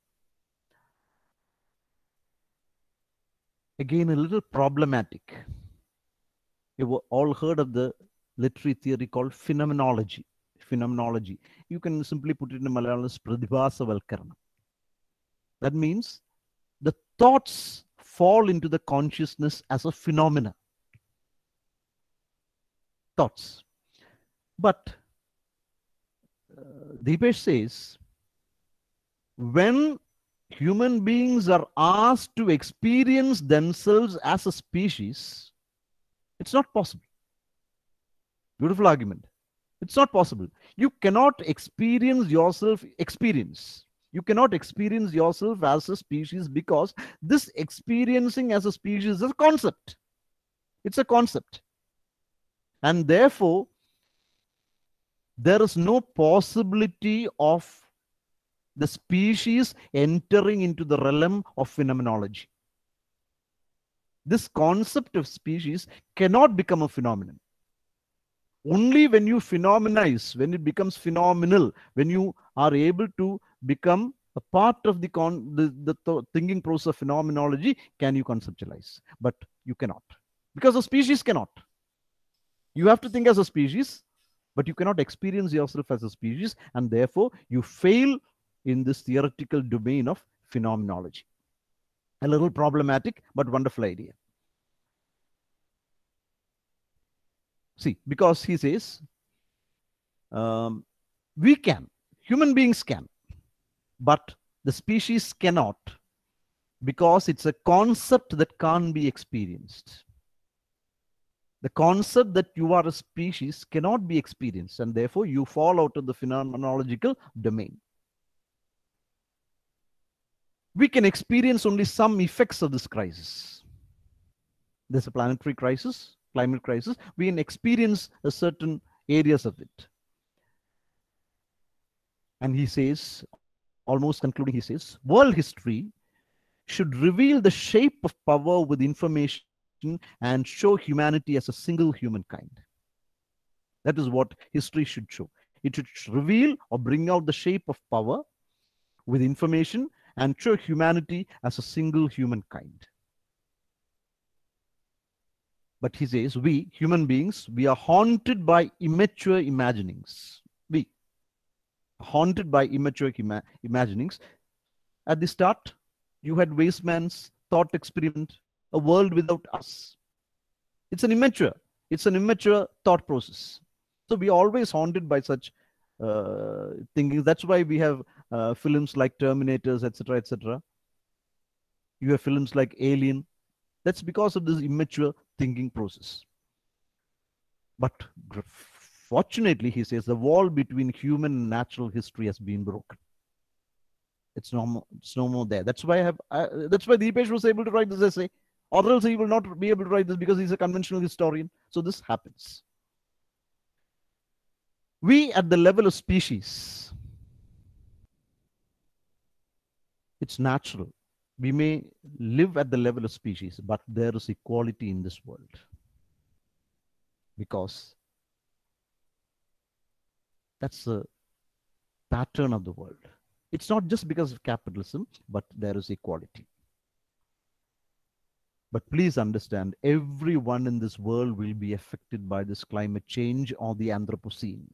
Again, a little problematic. You've all heard of the literary theory called phenomenology. Phenomenology. You can simply put it in Malayalam as Pratibhasavalkarana. That means the thoughts fall into the consciousness as a phenomena. Thoughts. But Deepesh says, when human beings are asked to experience themselves as a species, it's not possible. Beautiful argument. It's not possible. You cannot experience yourself, You cannot experience yourself as a species, because this experiencing as a species is a concept. It's a concept. And therefore, there is no possibility of the species entering into the realm of phenomenology. This concept of species cannot become a phenomenon. Only when you phenomenize, when it becomes phenomenal, when you are able to become a part of the thinking process of phenomenology, can you conceptualize. But you cannot. Because a species cannot. You have to think as a species, but you cannot experience yourself as a species, and therefore you fail in this theoretical domain of phenomenology. A little problematic, but wonderful idea. See, because he says, we can, human beings can, but the species cannot, because it's a concept that can't be experienced. The concept that you are a species cannot be experienced, and therefore you fall out of the phenomenological domain. We can experience only some effects of this crisis. There's a planetary crisis, climate crisis. We can experience a certain areas of it. And he says, almost concluding, he says, world history should reveal the shape of power with information and show humanity as a single humankind. That is what history should show. It should reveal or bring out the shape of power with information and show humanity as a single humankind. But he says, we, human beings, we are haunted by immature imaginings. We, haunted by immature imaginings. At the start, you had Weismann's thought experiment, a world without us. It's an immature thought process. So we are always haunted by such thinking. That's why we have films like Terminators, etc., etc. You have films like Alien. That's because of this immature thinking process. But fortunately, he says, the wall between human and natural history has been broken. It's no more there. That's why that's why Deepesh was able to write this essay. Or else he will not be able to write this, because he's a conventional historian. So this happens. We, at the level of species, it's natural. We may live at the level of species, but there is equality in this world. Because that's the pattern of the world. It's not just because of capitalism, but there is equality. But please understand, everyone in this world will be affected by this climate change or the Anthropocene.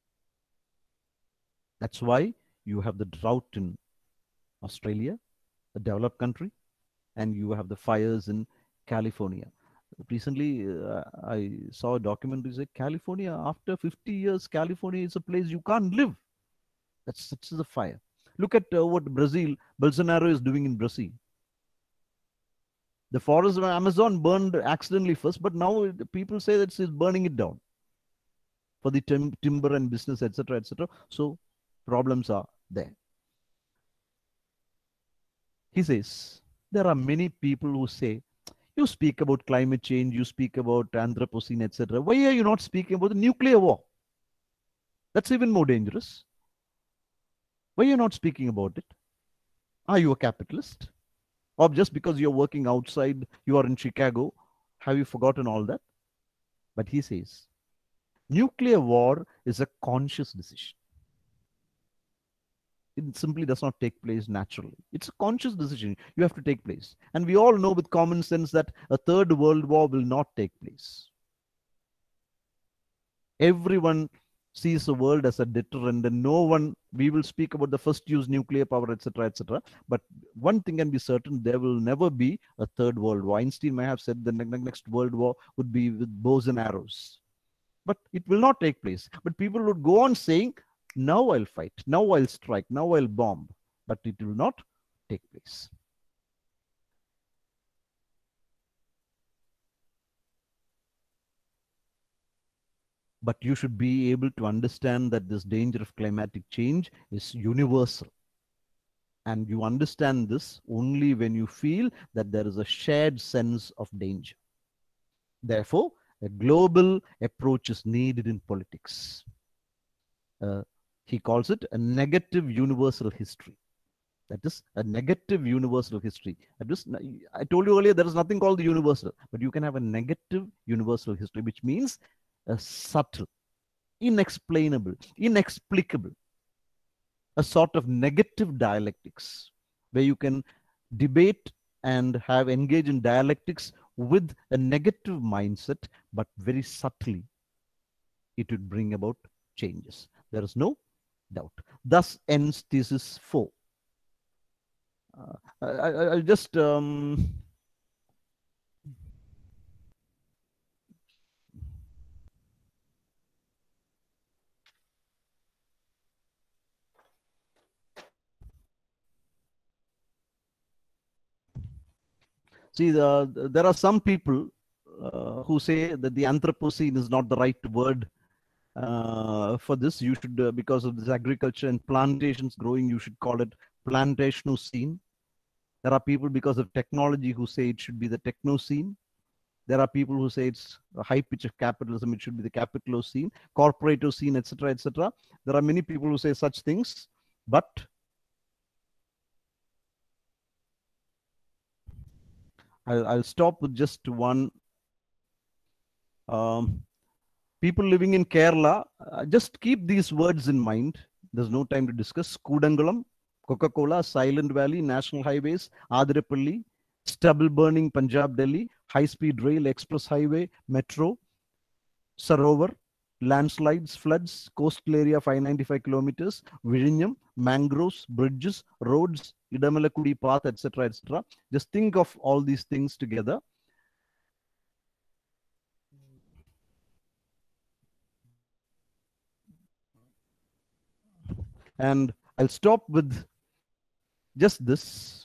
That's why you have the drought in Australia, a developed country, and you have the fires in California. Recently, I saw a documentary say California, after 50 years, California is a place you can't live. That's the fire. Look at what Bolsonaro is doing in Brazil. The forest of Amazon burned accidentally first, but now people say that it's burning it down for the timber and business, etc., etc. So problems are there. He says, there are many people who say, you speak about climate change, you speak about Anthropocene, etc. Why are you not speaking about the nuclear war? That's even more dangerous. Why are you not speaking about it? Are you a capitalist? Or just because you're working outside, you are in Chicago, have you forgotten all that? But he says, nuclear war is a conscious decision. It simply does not take place naturally. It's a conscious decision you have to take place. And we all know with common sense that a third world war will not take place. Everyone sees the world as a deterrent, and no one, we will speak about the first use nuclear power, etc., etc. But one thing can be certain, there will never be a third world war. Einstein may have said the next world war would be with bows and arrows. But it will not take place. But people would go on saying, now I'll fight, now I'll strike, now I'll bomb. But it will not take place. But you should be able to understand that this danger of climatic change is universal. And you understand this only when you feel that there is a shared sense of danger. Therefore, a global approach is needed in politics. He calls it a negative universal history. That is a negative universal history. I told you earlier, there is nothing called the universal, but you can have a negative universal history, which means a subtle, inexplainable, inexplicable, a sort of negative dialectics where you can debate and have engage in dialectics with a negative mindset, but very subtly it would bring about changes. There is no doubt. Thus ends thesis 4. I'll just see, there are some people who say that the Anthropocene is not the right word for this. You should, because of this agriculture and plantations growing, you should call it Plantationocene. There are people, because of technology, who say it should be the Technocene. There are people who say it's a high pitch of capitalism, it should be the Capitalocene, Corporatocene, etc., etc. There are many people who say such things, but I'll stop with just one. People living in Kerala, just keep these words in mind. There's no time to discuss. Kudangulam, Coca-Cola, Silent Valley, National Highways, Adirapalli, stubble burning Punjab, Delhi, high-speed rail, express highway, metro, Sarovar, landslides, floods, coastal area 595 kilometers, Vizhinjam, mangroves, bridges, roads, Idamalakudi path, etc., etc. Just think of all these things together. And I'll stop with just this.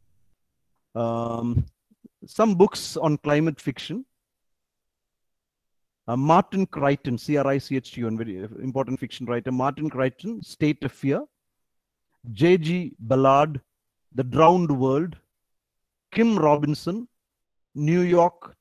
Some books on climate fiction. Martin Crichton, C-R-I-C-H-T-O-N, very important fiction writer. Martin Crichton, State of Fear. J.G. Ballard, The Drowned World. Kim Robinson, New York,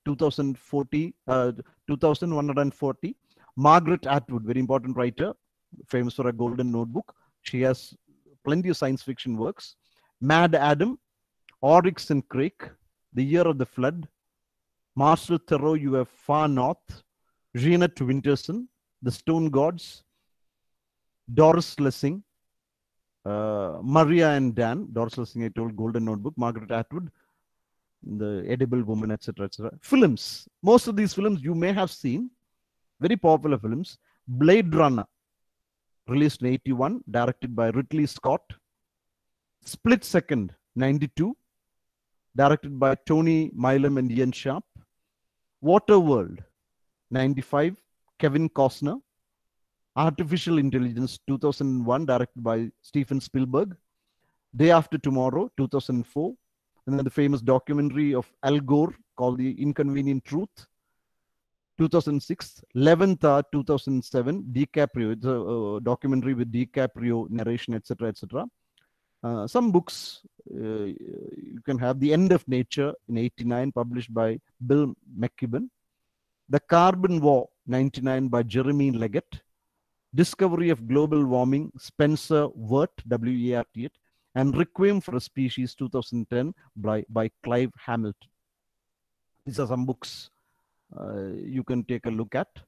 2140. Margaret Atwood, very important writer, famous for a Golden Notebook. She has plenty of science fiction works. Mad Adam, Oryx and Crake, The Year of the Flood. Marcel Theroux, You Have Far North. Jeanette Winterson, The Stone Gods. Doris Lessing, Maria and Dan. Doris Lessing, I told, Golden Notebook. Margaret Atwood, The Edible Woman, etc., etc. Films. Most of these films you may have seen. Very popular films. Blade Runner, released in 81, directed by Ridley Scott. Split Second, 92, directed by Tony Milam and Ian Sharp. Waterworld, 95, Kevin Costner. Artificial Intelligence, 2001, directed by Steven Spielberg. Day After Tomorrow, 2004. And then the famous documentary of Al Gore called The Inconvenient Truth, 2006. 11th Hour, 2007. DiCaprio, it's a documentary with DiCaprio narration, etc., etc. Some books you can have. The End of Nature in 89, published by Bill McKibben. The Carbon War, 99, by Jeremy Leggett. Discovery of Global Warming, Spencer Wert, W-E-R-T, and Requiem for a Species, 2010, by Clive Hamilton. These are some books you can take a look at.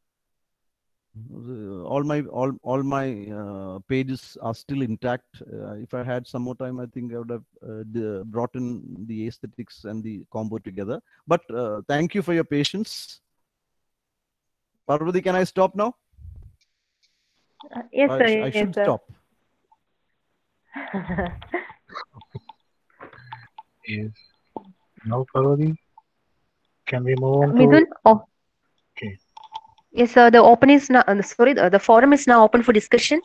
All my pages are still intact. If I had some more time, I think I would have brought in the aesthetics and the combo together. But thank you for your patience. Parvati, can I stop now? Yes, sir. I Yes, should sir. stop. Yes. Now, Parvati, can we move on Midun, to? Okay. yes, sir. The open is now. Sorry, the forum is now open for discussion.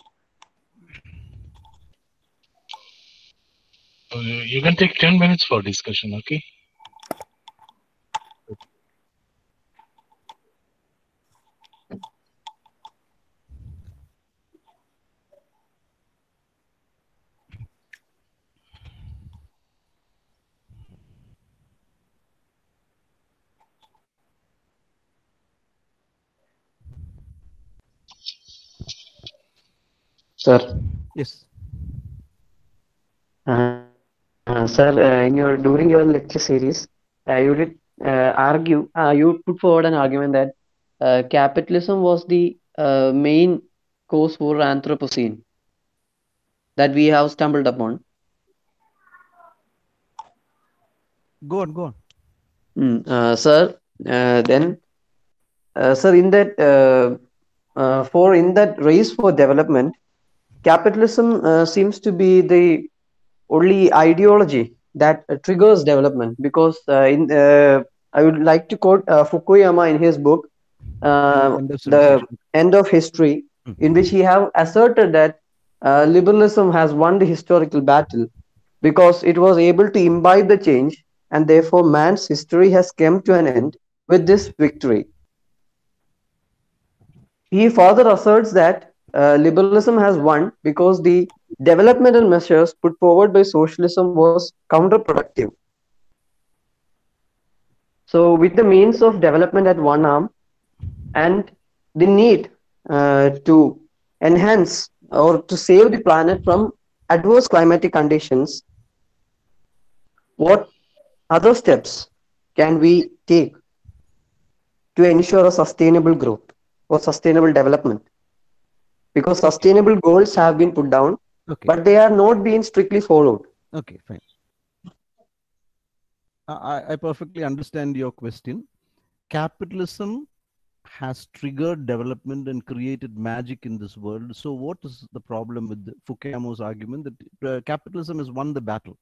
You can take 10 minutes for discussion, okay? Sir, Yes. sir, during your lecture series, you did you put forward an argument that capitalism was the main cause for Anthropocene that we have stumbled upon. Go on, go on. Sir, then, sir, in that race for development, capitalism seems to be the only ideology that triggers development, because I would like to quote Fukuyama in his book End of The civilization. End of History, in which he have asserted that liberalism has won the historical battle because it was able to imbibe the change, and therefore man's history has come to an end with this victory. He further asserts that liberalism has won because the developmental measures put forward by socialism was counterproductive. So, with the means of development at one arm and the need to enhance or to save the planet from adverse climatic conditions, what other steps can we take to ensure a sustainable growth or sustainable development? Because sustainable goals have been put down, Okay. but they are not being strictly followed. Okay, fine. I perfectly understand your question. Capitalism has triggered development and created magic in this world. So what is the problem with Fukuyama's argument that capitalism has won the battle?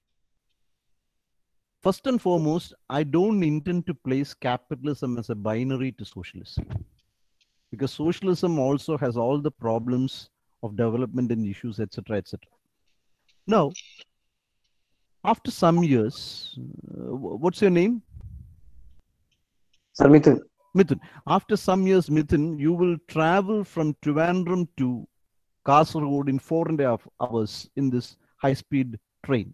First and foremost, I don't intend to place capitalism as a binary to socialism, because socialism also has all the problems of development and issues, etc., etc. Now, after some years, what's your name? Sir Mithun. Mithun. After some years, Mithun, you will travel from Trivandrum to Kasaragod in 4.5 hours in this high-speed train.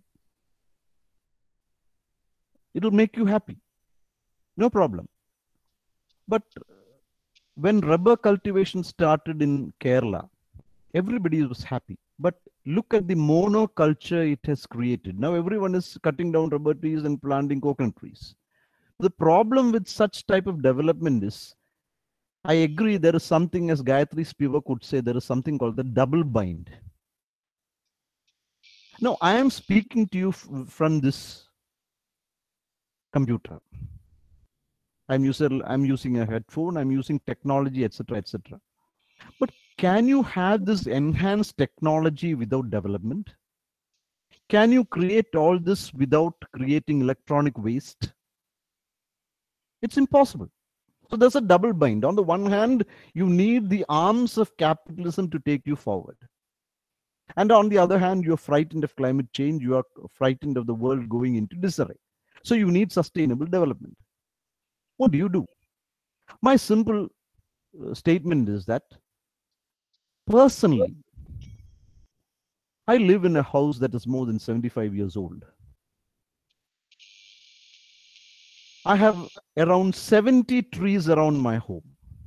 It will make you happy. No problem. But when rubber cultivation started in Kerala, everybody was happy. But look at the monoculture it has created. Now everyone is cutting down rubber trees and planting coconut trees. The problem with such type of development is, I agree, there is something, as Gayatri Spivak would say, there is something called the double bind. Now, I am speaking to you from this computer. I'm using a headphone, I'm using technology, etc., etc. But can you have this enhanced technology without development? Can you create all this without creating electronic waste? It's impossible. So there's a double bind. On the one hand, you need the arms of capitalism to take you forward. And on the other hand, you're frightened of climate change. You are frightened of the world going into disarray. So you need sustainable development. What do? My simple statement is that personally, I live in a house that is more than 75 years old. I have around 70 trees around my home.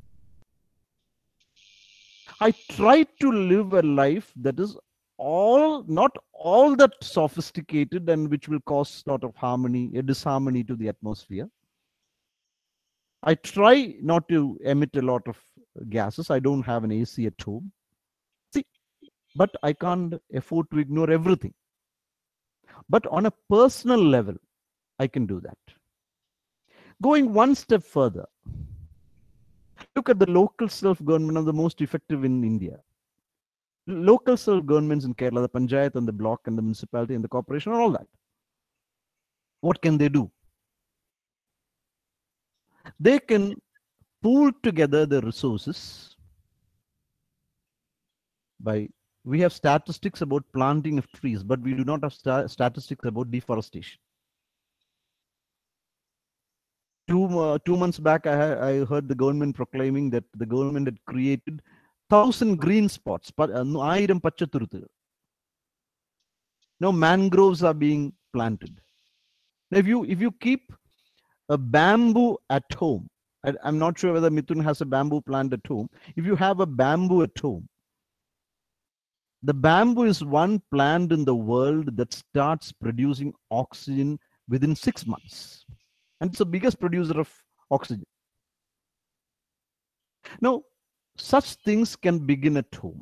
I try to live a life that is not all that sophisticated and which will cause sort of disharmony to the atmosphere. I try not to emit a lot of gases. I don't have an AC at home. See, but I can't afford to ignore everything. But on a personal level, I can do that. Going one step further, look at the local self-government, one of the most effective in India. Local self-governments in Kerala, the panchayat and the block and the municipality and the corporation and all that. What can they do? They can pool together the resources we have statistics about planting of trees, but we do not have statistics about deforestation. 2 months back, I heard the government proclaiming that the government had created 1,000 green spots. Now mangroves are being planted. Now, if you keep a bamboo at home, I'm not sure whether Mithun has a bamboo plant at home. If you have a bamboo at home, the bamboo is one plant in the world that starts producing oxygen within 6 months. And it's the biggest producer of oxygen. Now, such things can begin at home,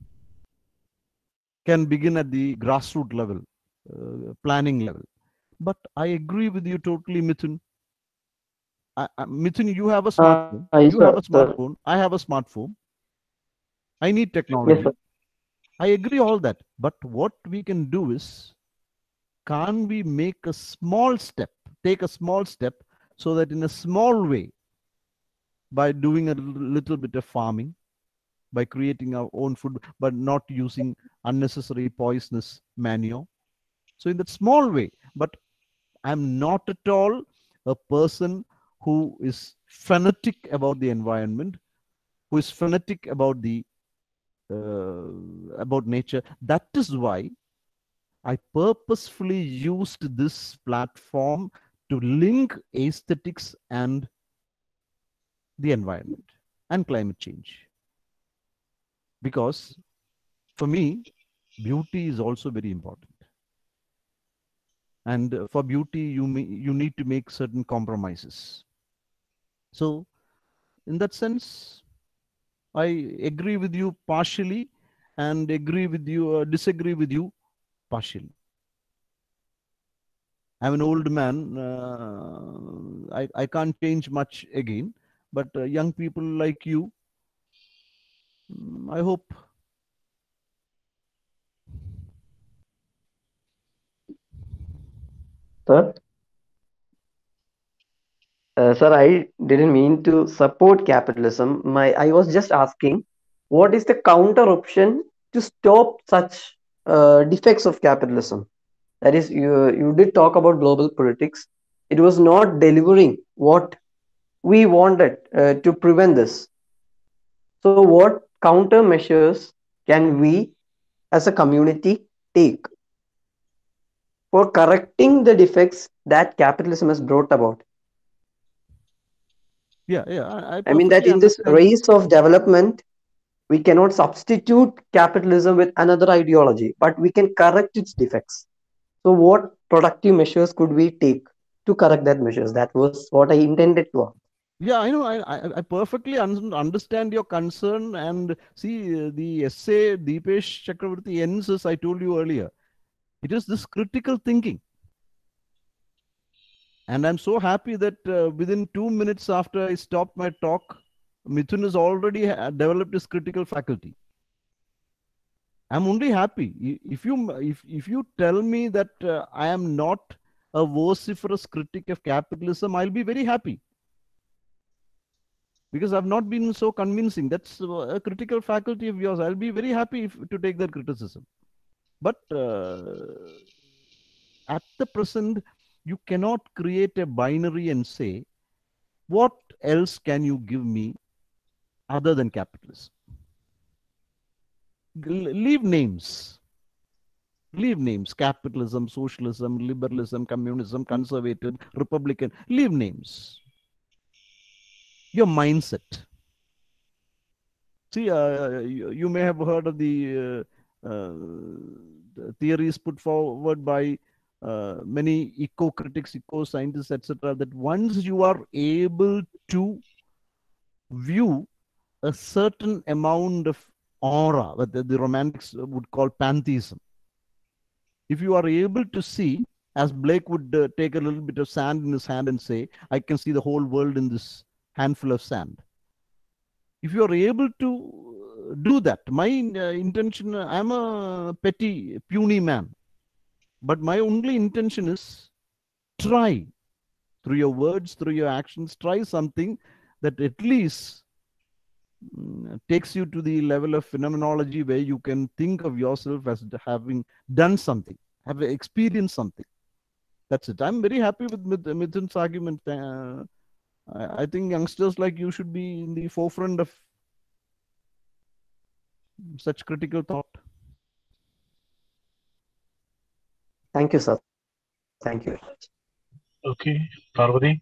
can begin at the grassroots level, planning level. But I agree with you totally, Mithun. Mithun, you have a smartphone. You have a smartphone. I have a smartphone. I need technology. Yes, I agree all that. But what we can do is, can we make a small step, take a small step, so that in a small way, by doing a little bit of farming, by creating our own food, but not using unnecessary poisonous manure. So in that small way, but I'm not at all a person who is fanatic about the environment, who is fanatic about about nature. That is why I purposefully used this platform to link aesthetics and the environment and climate change. Because for me, beauty is also very important. And for beauty, you need to make certain compromises. So in that sense, I agree with you partially and disagree with you partially. I'm an old man. I can't change much again, but young people like you, I hope. sir. Sir, I didn't mean to support capitalism. I was just asking, what is the counter option to stop such defects of capitalism? That is, you did talk about global politics. It was not delivering what we wanted to prevent this. So, what countermeasures can we as a community take for correcting the defects that capitalism has brought about? Yeah, I mean that in this race of development, we cannot substitute capitalism with another ideology, but we can correct its defects. So, what productive measures could we take to correct that measures? That was what I intended to ask. Yeah, I know. I perfectly understand your concern. And see, the essay Deepesh Chakravarti ends as I told you earlier. It is this critical thinking. And I'm so happy that within 2 minutes after I stopped my talk, Mithun has already developed his critical faculty. I'm only happy. If you tell me that I am not a vociferous critic of capitalism, I'll be very happy. Because I've not been so convincing. That's a critical faculty of yours. I'll be very happy to take that criticism. But at the present, you cannot create a binary and say, what else can you give me other than capitalism? Leave names. Leave names. Capitalism, socialism, liberalism, communism, conservative, republican. Leave names. Your mindset. See, you may have heard of the theories put forward by many eco-critics, eco-scientists, etc., that once you are able to view a certain amount of aura, what the romantics would call pantheism, if you are able to see, as Blake would take a little bit of sand in his hand and say, I can see the whole world in this handful of sand. If you are able to do that, my intention, I'm a petty, puny man, but my only intention is try through your words, through your actions, try something that at least takes you to the level of phenomenology where you can think of yourself as having done something, have experienced something. That's it. I'm very happy with Mithun's argument. I think youngsters like you should be in the forefront of such critical thought. Thank you, sir. Thank you. Okay, Parvati.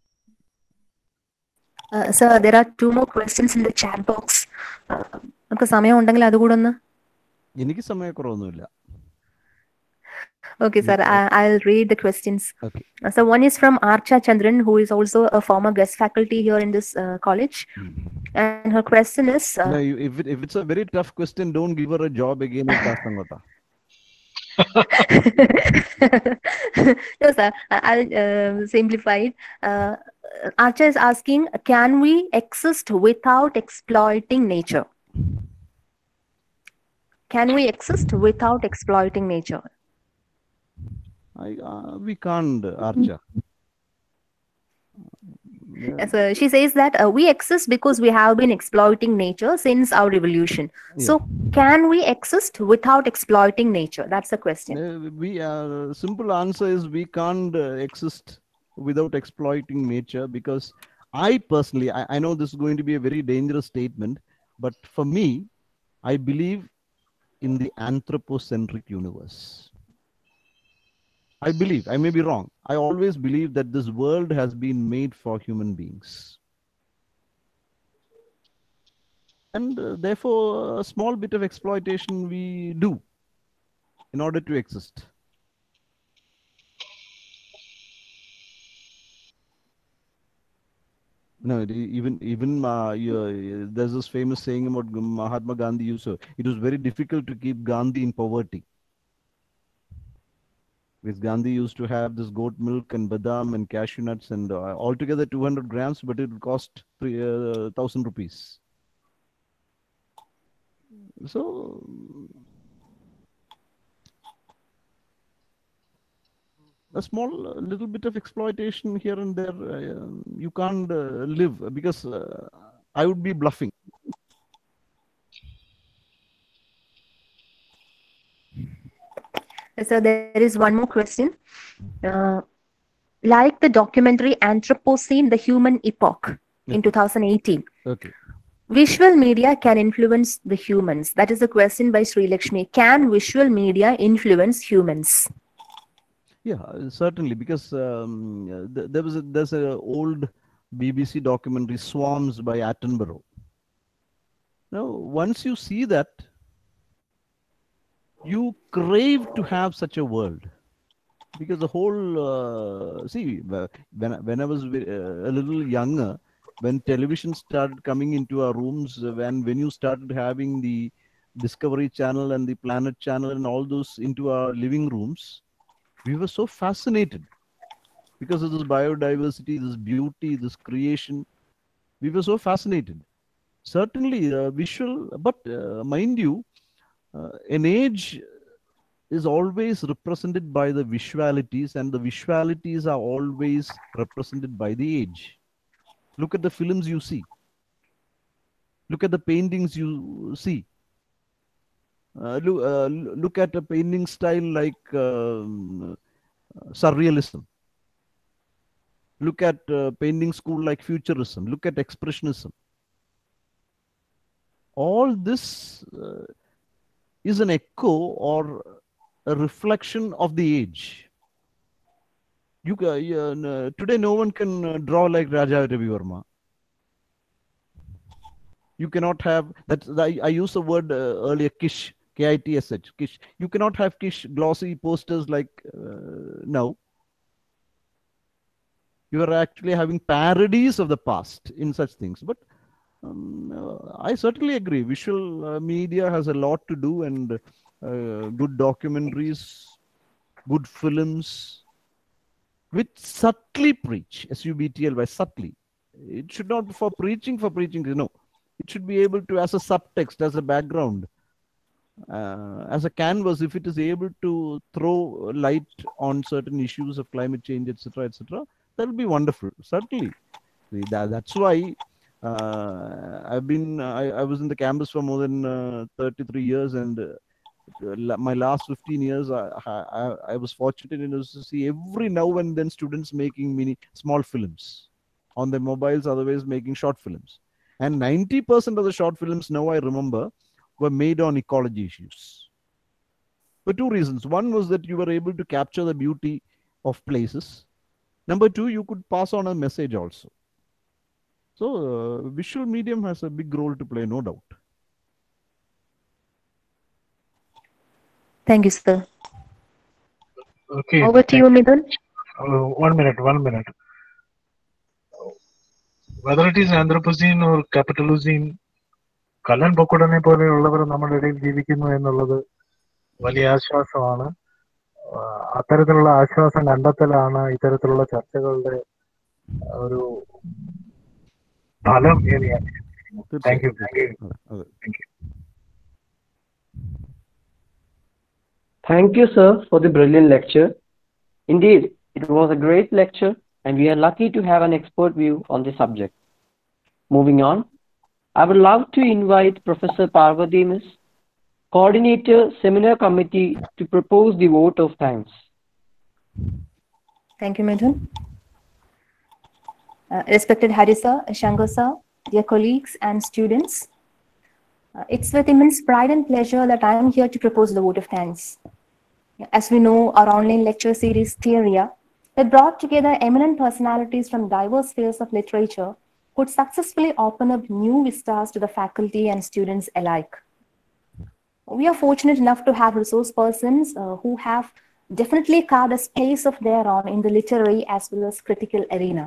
Sir, there are 2 more questions in the chat box. നമുക്ക് സമയം ഉണ്ടെങ്കിൽ അതുകൂടെ ഒന്ന്. എനിക്ക് സമയക്കുറവൊന്നുമില്ല. Okay, sir. I'll read the questions. Okay. So one is from Archa Chandran, who is also a former guest faculty here in this college. And her question is... no, if it's a very tough question, don't give her a job again at Kasangota. No, sir. I'll simplify it. Archa is asking, can we exist without exploiting nature? Can we exist without exploiting nature? We can't, Archa. So she says that we exist because we have been exploiting nature since our evolution. Yeah. So can we exist without exploiting nature? That's the question. Simple answer is we can't exist without exploiting nature, because I personally, I know this is going to be a very dangerous statement, but for me, I believe in the anthropocentric universe. I believe, I may be wrong. I always believe that this world has been made for human beings. And therefore, a small bit of exploitation we do in order to exist. No, even there's this famous saying about Mahatma Gandhi used to, it was very difficult to keep Gandhi in poverty. Because Gandhi used to have this goat milk and badam and cashew nuts and altogether 200 grams, but it would cost 1,000 rupees. So, a small little bit of exploitation here and there, you can't live, because I would be bluffing. So there is one more question. Like the documentary Anthropocene, The Human Epoch in 2018. Okay. Visual media can influence the humans. That is the question by Sri Lakshmi. Can visual media influence humans? Yeah, certainly, because there's a old BBC documentary, Swarms by Attenborough. Now, once you see that, you crave to have such a world, because the whole when I was a little younger, when television started coming into our rooms, when you started having the Discovery Channel and the Planet Channel and all those into our living rooms, we were so fascinated. because of this biodiversity, this beauty, this creation. We were so fascinated. Certainly, visual, but mind you, an age is always represented by the visualities, and the visualities are always represented by the age. Look at the films you see. Look at the paintings you see. Look at a painting style like surrealism. Look at painting school like futurism. Look at expressionism. All this is an echo or a reflection of the age. Today, no one can draw like Raja Ravi Verma. You cannot have that. I used the word earlier, kish, KITSH, kish. You cannot have kish glossy posters like now. You are actually having parodies of the past in such things. But I certainly agree. Visual media has a lot to do, and good documentaries, good films, which subtly preach, SUBTLY, subtly. It should not be for preaching, no. It should be able to, as a subtext, as a background, as a canvas, if it is able to throw light on certain issues of climate change, etc., that will be wonderful. Certainly. That's why I was in the campus for more than 33 years, and my last 15 years, I was fortunate enough to see every now and then students making small films on their mobiles, otherwise making short films. And 90% of the short films, now I remember, were made on ecology issues. For two reasons. One was that you were able to capture the beauty of places. Number two, you could pass on a message also. So visual medium has a big role to play, no doubt. Thank you, sir. Okay. Over to you, Midhun. 1 minute. Whether it is Anthropocene or Capitalocene, Kallen പൊക്കുടനെ പോലെയുള്ളവർ നമ്മുടെ ഇടയിൽ ജീവിക്കുന്നു എന്നുള്ളത് വലിയ ആശ്വാസമാണ്. അത്തരത്തിലുള്ള ആശ്വാസം കണ്ടെത്തലാണ് ഇത്തരത്തിലുള്ള ചർച്ചകളുടെ ഒരു ഫലം എന്ന് ഞാൻ വിശ്വസിക്കുന്നു. Thank you. Thank you, sir, for the brilliant lecture. Indeed, it was a great lecture, and we are lucky to have an expert view on the subject. Moving on, I would love to invite Professor Parvati Miss, Coordinator, Seminar Committee, to propose the vote of thanks. Thank you, Midhun. Respected Hari sir, Shankar sir, dear colleagues and students, it's with immense pride and pleasure that I am here to propose the vote of thanks. As we know, our online lecture series, Theoria, that brought together eminent personalities from diverse fields of literature, could successfully open up new vistas to the faculty and students alike. We are fortunate enough to have resource persons who have definitely carved a space of their own in the literary as well as critical arena.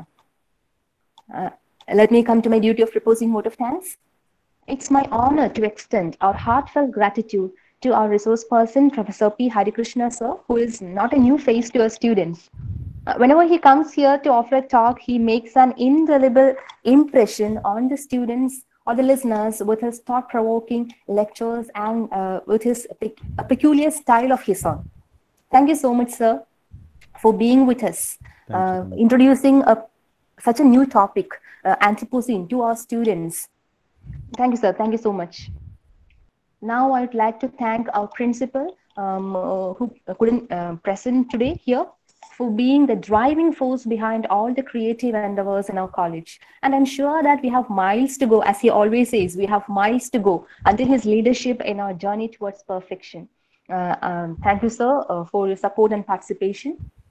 Let me come to my duty of proposing vote of thanks. It's my honor to extend our heartfelt gratitude to our resource person, Professor P. Harikrishna sir, who is not a new face to our students. Whenever he comes here to offer a talk, he makes an indelible impression on the students or the listeners with his thought-provoking lectures and with his peculiar style of his own. Thank you so much, sir, for being with us, introducing such a new topic, Anthropocene, to our students. Thank you, sir. Thank you so much. Now, I would like to thank our principal, who couldn't present today here, for being the driving force behind all the creative endeavors in our college. And I'm sure that we have miles to go, as he always says, we have miles to go under his leadership in our journey towards perfection. Thank you, sir, for your support and participation.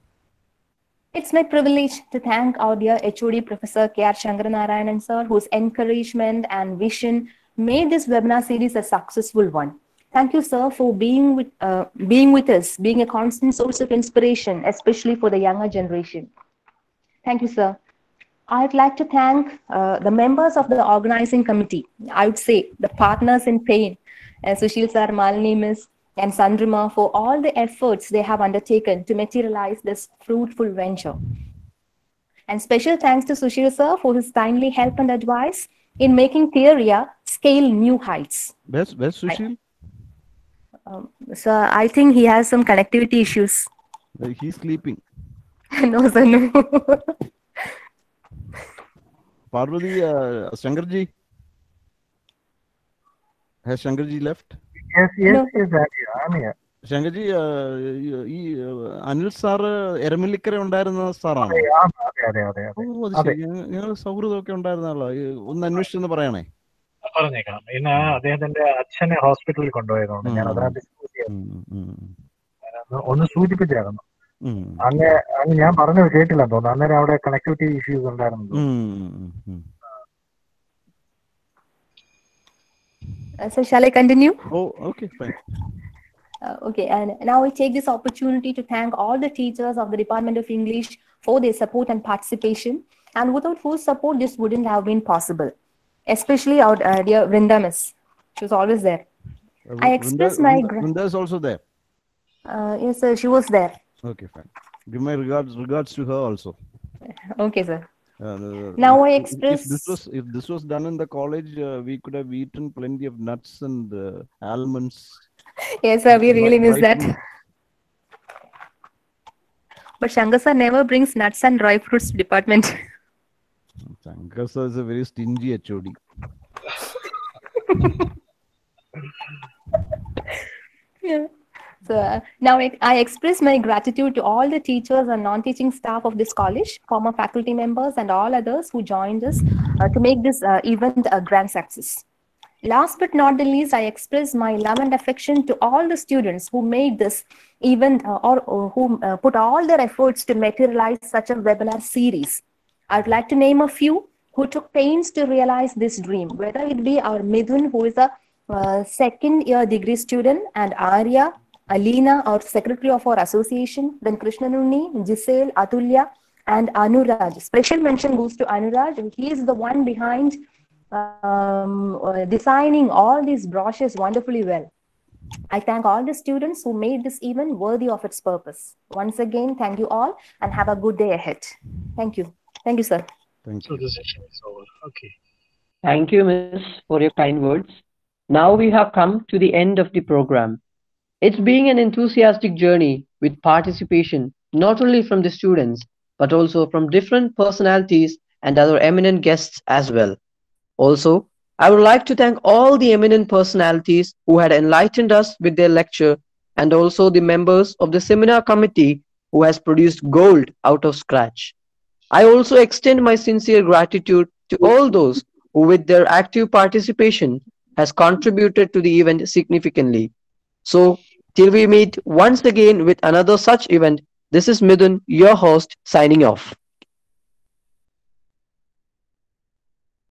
It's my privilege to thank our dear HOD, Professor K.R. Shankaranarayanan, sir, whose encouragement and vision made this webinar series a successful one. Thank you, sir, for being with us, being a constant source of inspiration, especially for the younger generation. Thank you, sir. I'd like to thank the members of the organizing committee. I would say the partners in pain, Sushil sir, Malini Miss, and Sandrima, for all the efforts they have undertaken to materialize this fruitful venture. And special thanks to Sushil sir for his timely help and advice in making Theoria scale new heights. Where's Sushil? So I think he has some connectivity issues. He's sleeping. No, sir, no. Parvati, Shankarji. Has Shankarji left? Yes, No. I'm here. Shankarji ഈ Anil sir Eramallikkara ഉണ്ടായിരുന്ന സാറാണോ? അതെ. ഓ അത് ശരി. ഞങ്ങൾ സൗഹൃദമൊക്കെ ഉണ്ടായിരുന്നല്ലോ. ഒന്ന് അന്വേഷിച്ചെന്ന് പറയണേ. പറഞ്ഞേക്കാം. ഇന്ന് അദ്ദേഹത്തിന്റെ അച്ഛനെ ഹോസ്പിറ്റലിൽ കൊണ്ടുപോയതുകൊണ്ട് ഞാൻ അതിനകത്ത് ഒന്ന് സൂചിപ്പിച്ചായിരുന്നു. അന്ന് ഞാൻ പറഞ്ഞത് കേട്ടില്ല തോന്നുന്നു. അന്നേരം അവിടെ കണക്ടിവിറ്റി ഇഷ്യൂസ് ഉണ്ടായിരുന്നു. So shall I continue? Oh, okay, fine. Okay, and now I take this opportunity to thank all the teachers of the Department of English for their support and participation, and without whose support this wouldn't have been possible. Especially our dear Vrinda Miss. She was always there. I express my... Vrinda is also there? Yes, sir, she was there. Okay, fine. Give my regards to her also. Okay, sir. Now I express... If this was done in the college, we could have eaten plenty of nuts and almonds. Yes, sir, we really miss that. But Shankar sir never brings nuts and dry fruits department. Shankar sir is a very stingy HOD. Yeah. So now I express my gratitude to all the teachers and non-teaching staff of this college, former faculty members, and all others who joined us to make this event a grand success. Last but not the least, I express my love and affection to all the students who made this event or who put all their efforts to materialize such a webinar series. I'd like to name a few who took pains to realize this dream, whether it be our Midhun, who is a second year degree student, and Arya, Alina, our secretary of our association, then Krishnanunni, Giselle, Atulya, and Anuraj. Special mention goes to Anuraj. He is the one behind designing all these brochures wonderfully well. I thank all the students who made this event worthy of its purpose. Once again, thank you all and have a good day ahead. Thank you. Thank you, sir. Thank you. So the session is over. Okay. Thank you, Miss, for your kind words. Now we have come to the end of the program. It's been an enthusiastic journey with participation not only from the students, but also from different personalities and other eminent guests as well. Also, I would like to thank all the eminent personalities who had enlightened us with their lecture, and also the members of the seminar committee who has produced gold out of scratch. I also extend my sincere gratitude to all those who with their active participation has contributed to the event significantly. So, till we meet once again with another such event, this is Midhun, your host, signing off.